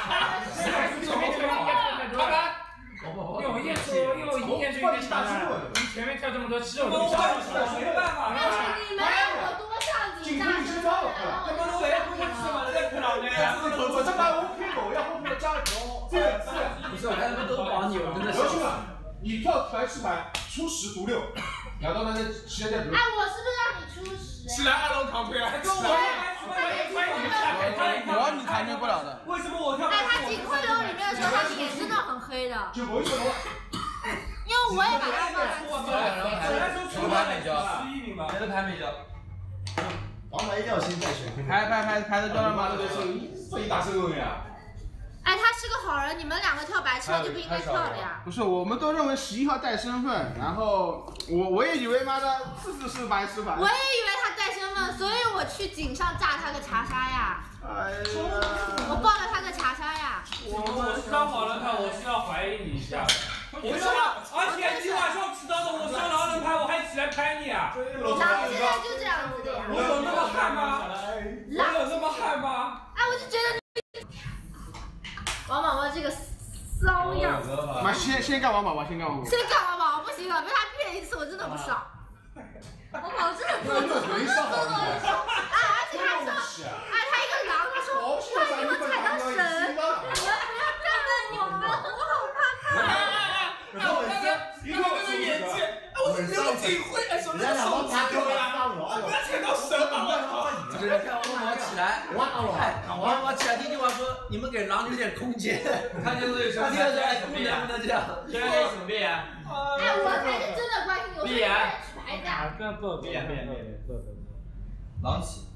好吧。 因为我验出一个强的，你前面跳这么多肌肉都上不去， 没办法。 你们让我多上几下， 这么多人不是吗？这可老娘。 我他妈我配狗要后面加油。 不是，我刚才都保你，我真的是。 你跳白痴牌出10读6，然后那时间再读。 哎，我是不是让你出10？ 起来，2楼扛推，跟我你扛推不了的。 为什么我跳？ 哎，他进快流里面的时候，他脸真的很黑的。 就我一个因为我也把他放在。 出牌没交，11名吧， 谁的牌没交？ 王牌一定要先在选。 牌的交了吗？ 这一大声音啊！ 哎，他是个好人，你们2个跳白七号就不应该跳的呀。 不是，我们都认为11号带身份，然后我也以为妈的次是白吃白。 我也以为他带身份，所以我去井上炸他个查杀呀。 哎呀， 我爆了他个查杀呀。 我当好人牌，我是要怀疑你一下。而且你晚上迟到的，我上狼人牌，我还起来拍你啊！ 狼现在就这样子的呀。 我有那么悍吗？我有那么悍吗？ 哎，我就觉得你王宝宝这个骚样。 妈，先干王宝宝，先干王宝宝。 先干王宝宝不行了，被他骗一次我真的不爽。王宝宝真的做作，哎，而且他说，哎，他一个狼，他说万一我踩到神，你们不要干我们，我好怕怕。 我刚刚一个那个演技，哎，我是刘景辉，哎，手那个手机丢了，我不要踩到神了，我操！ 就是看王宝宝起来，王宝宝起来，第一句话说：“你们给狼留点空间。” 他就是他第二句还不能这样。 现在练什么练啊？ 哎，我才是真的关心，我是在举牌的。 更不练， 狼起。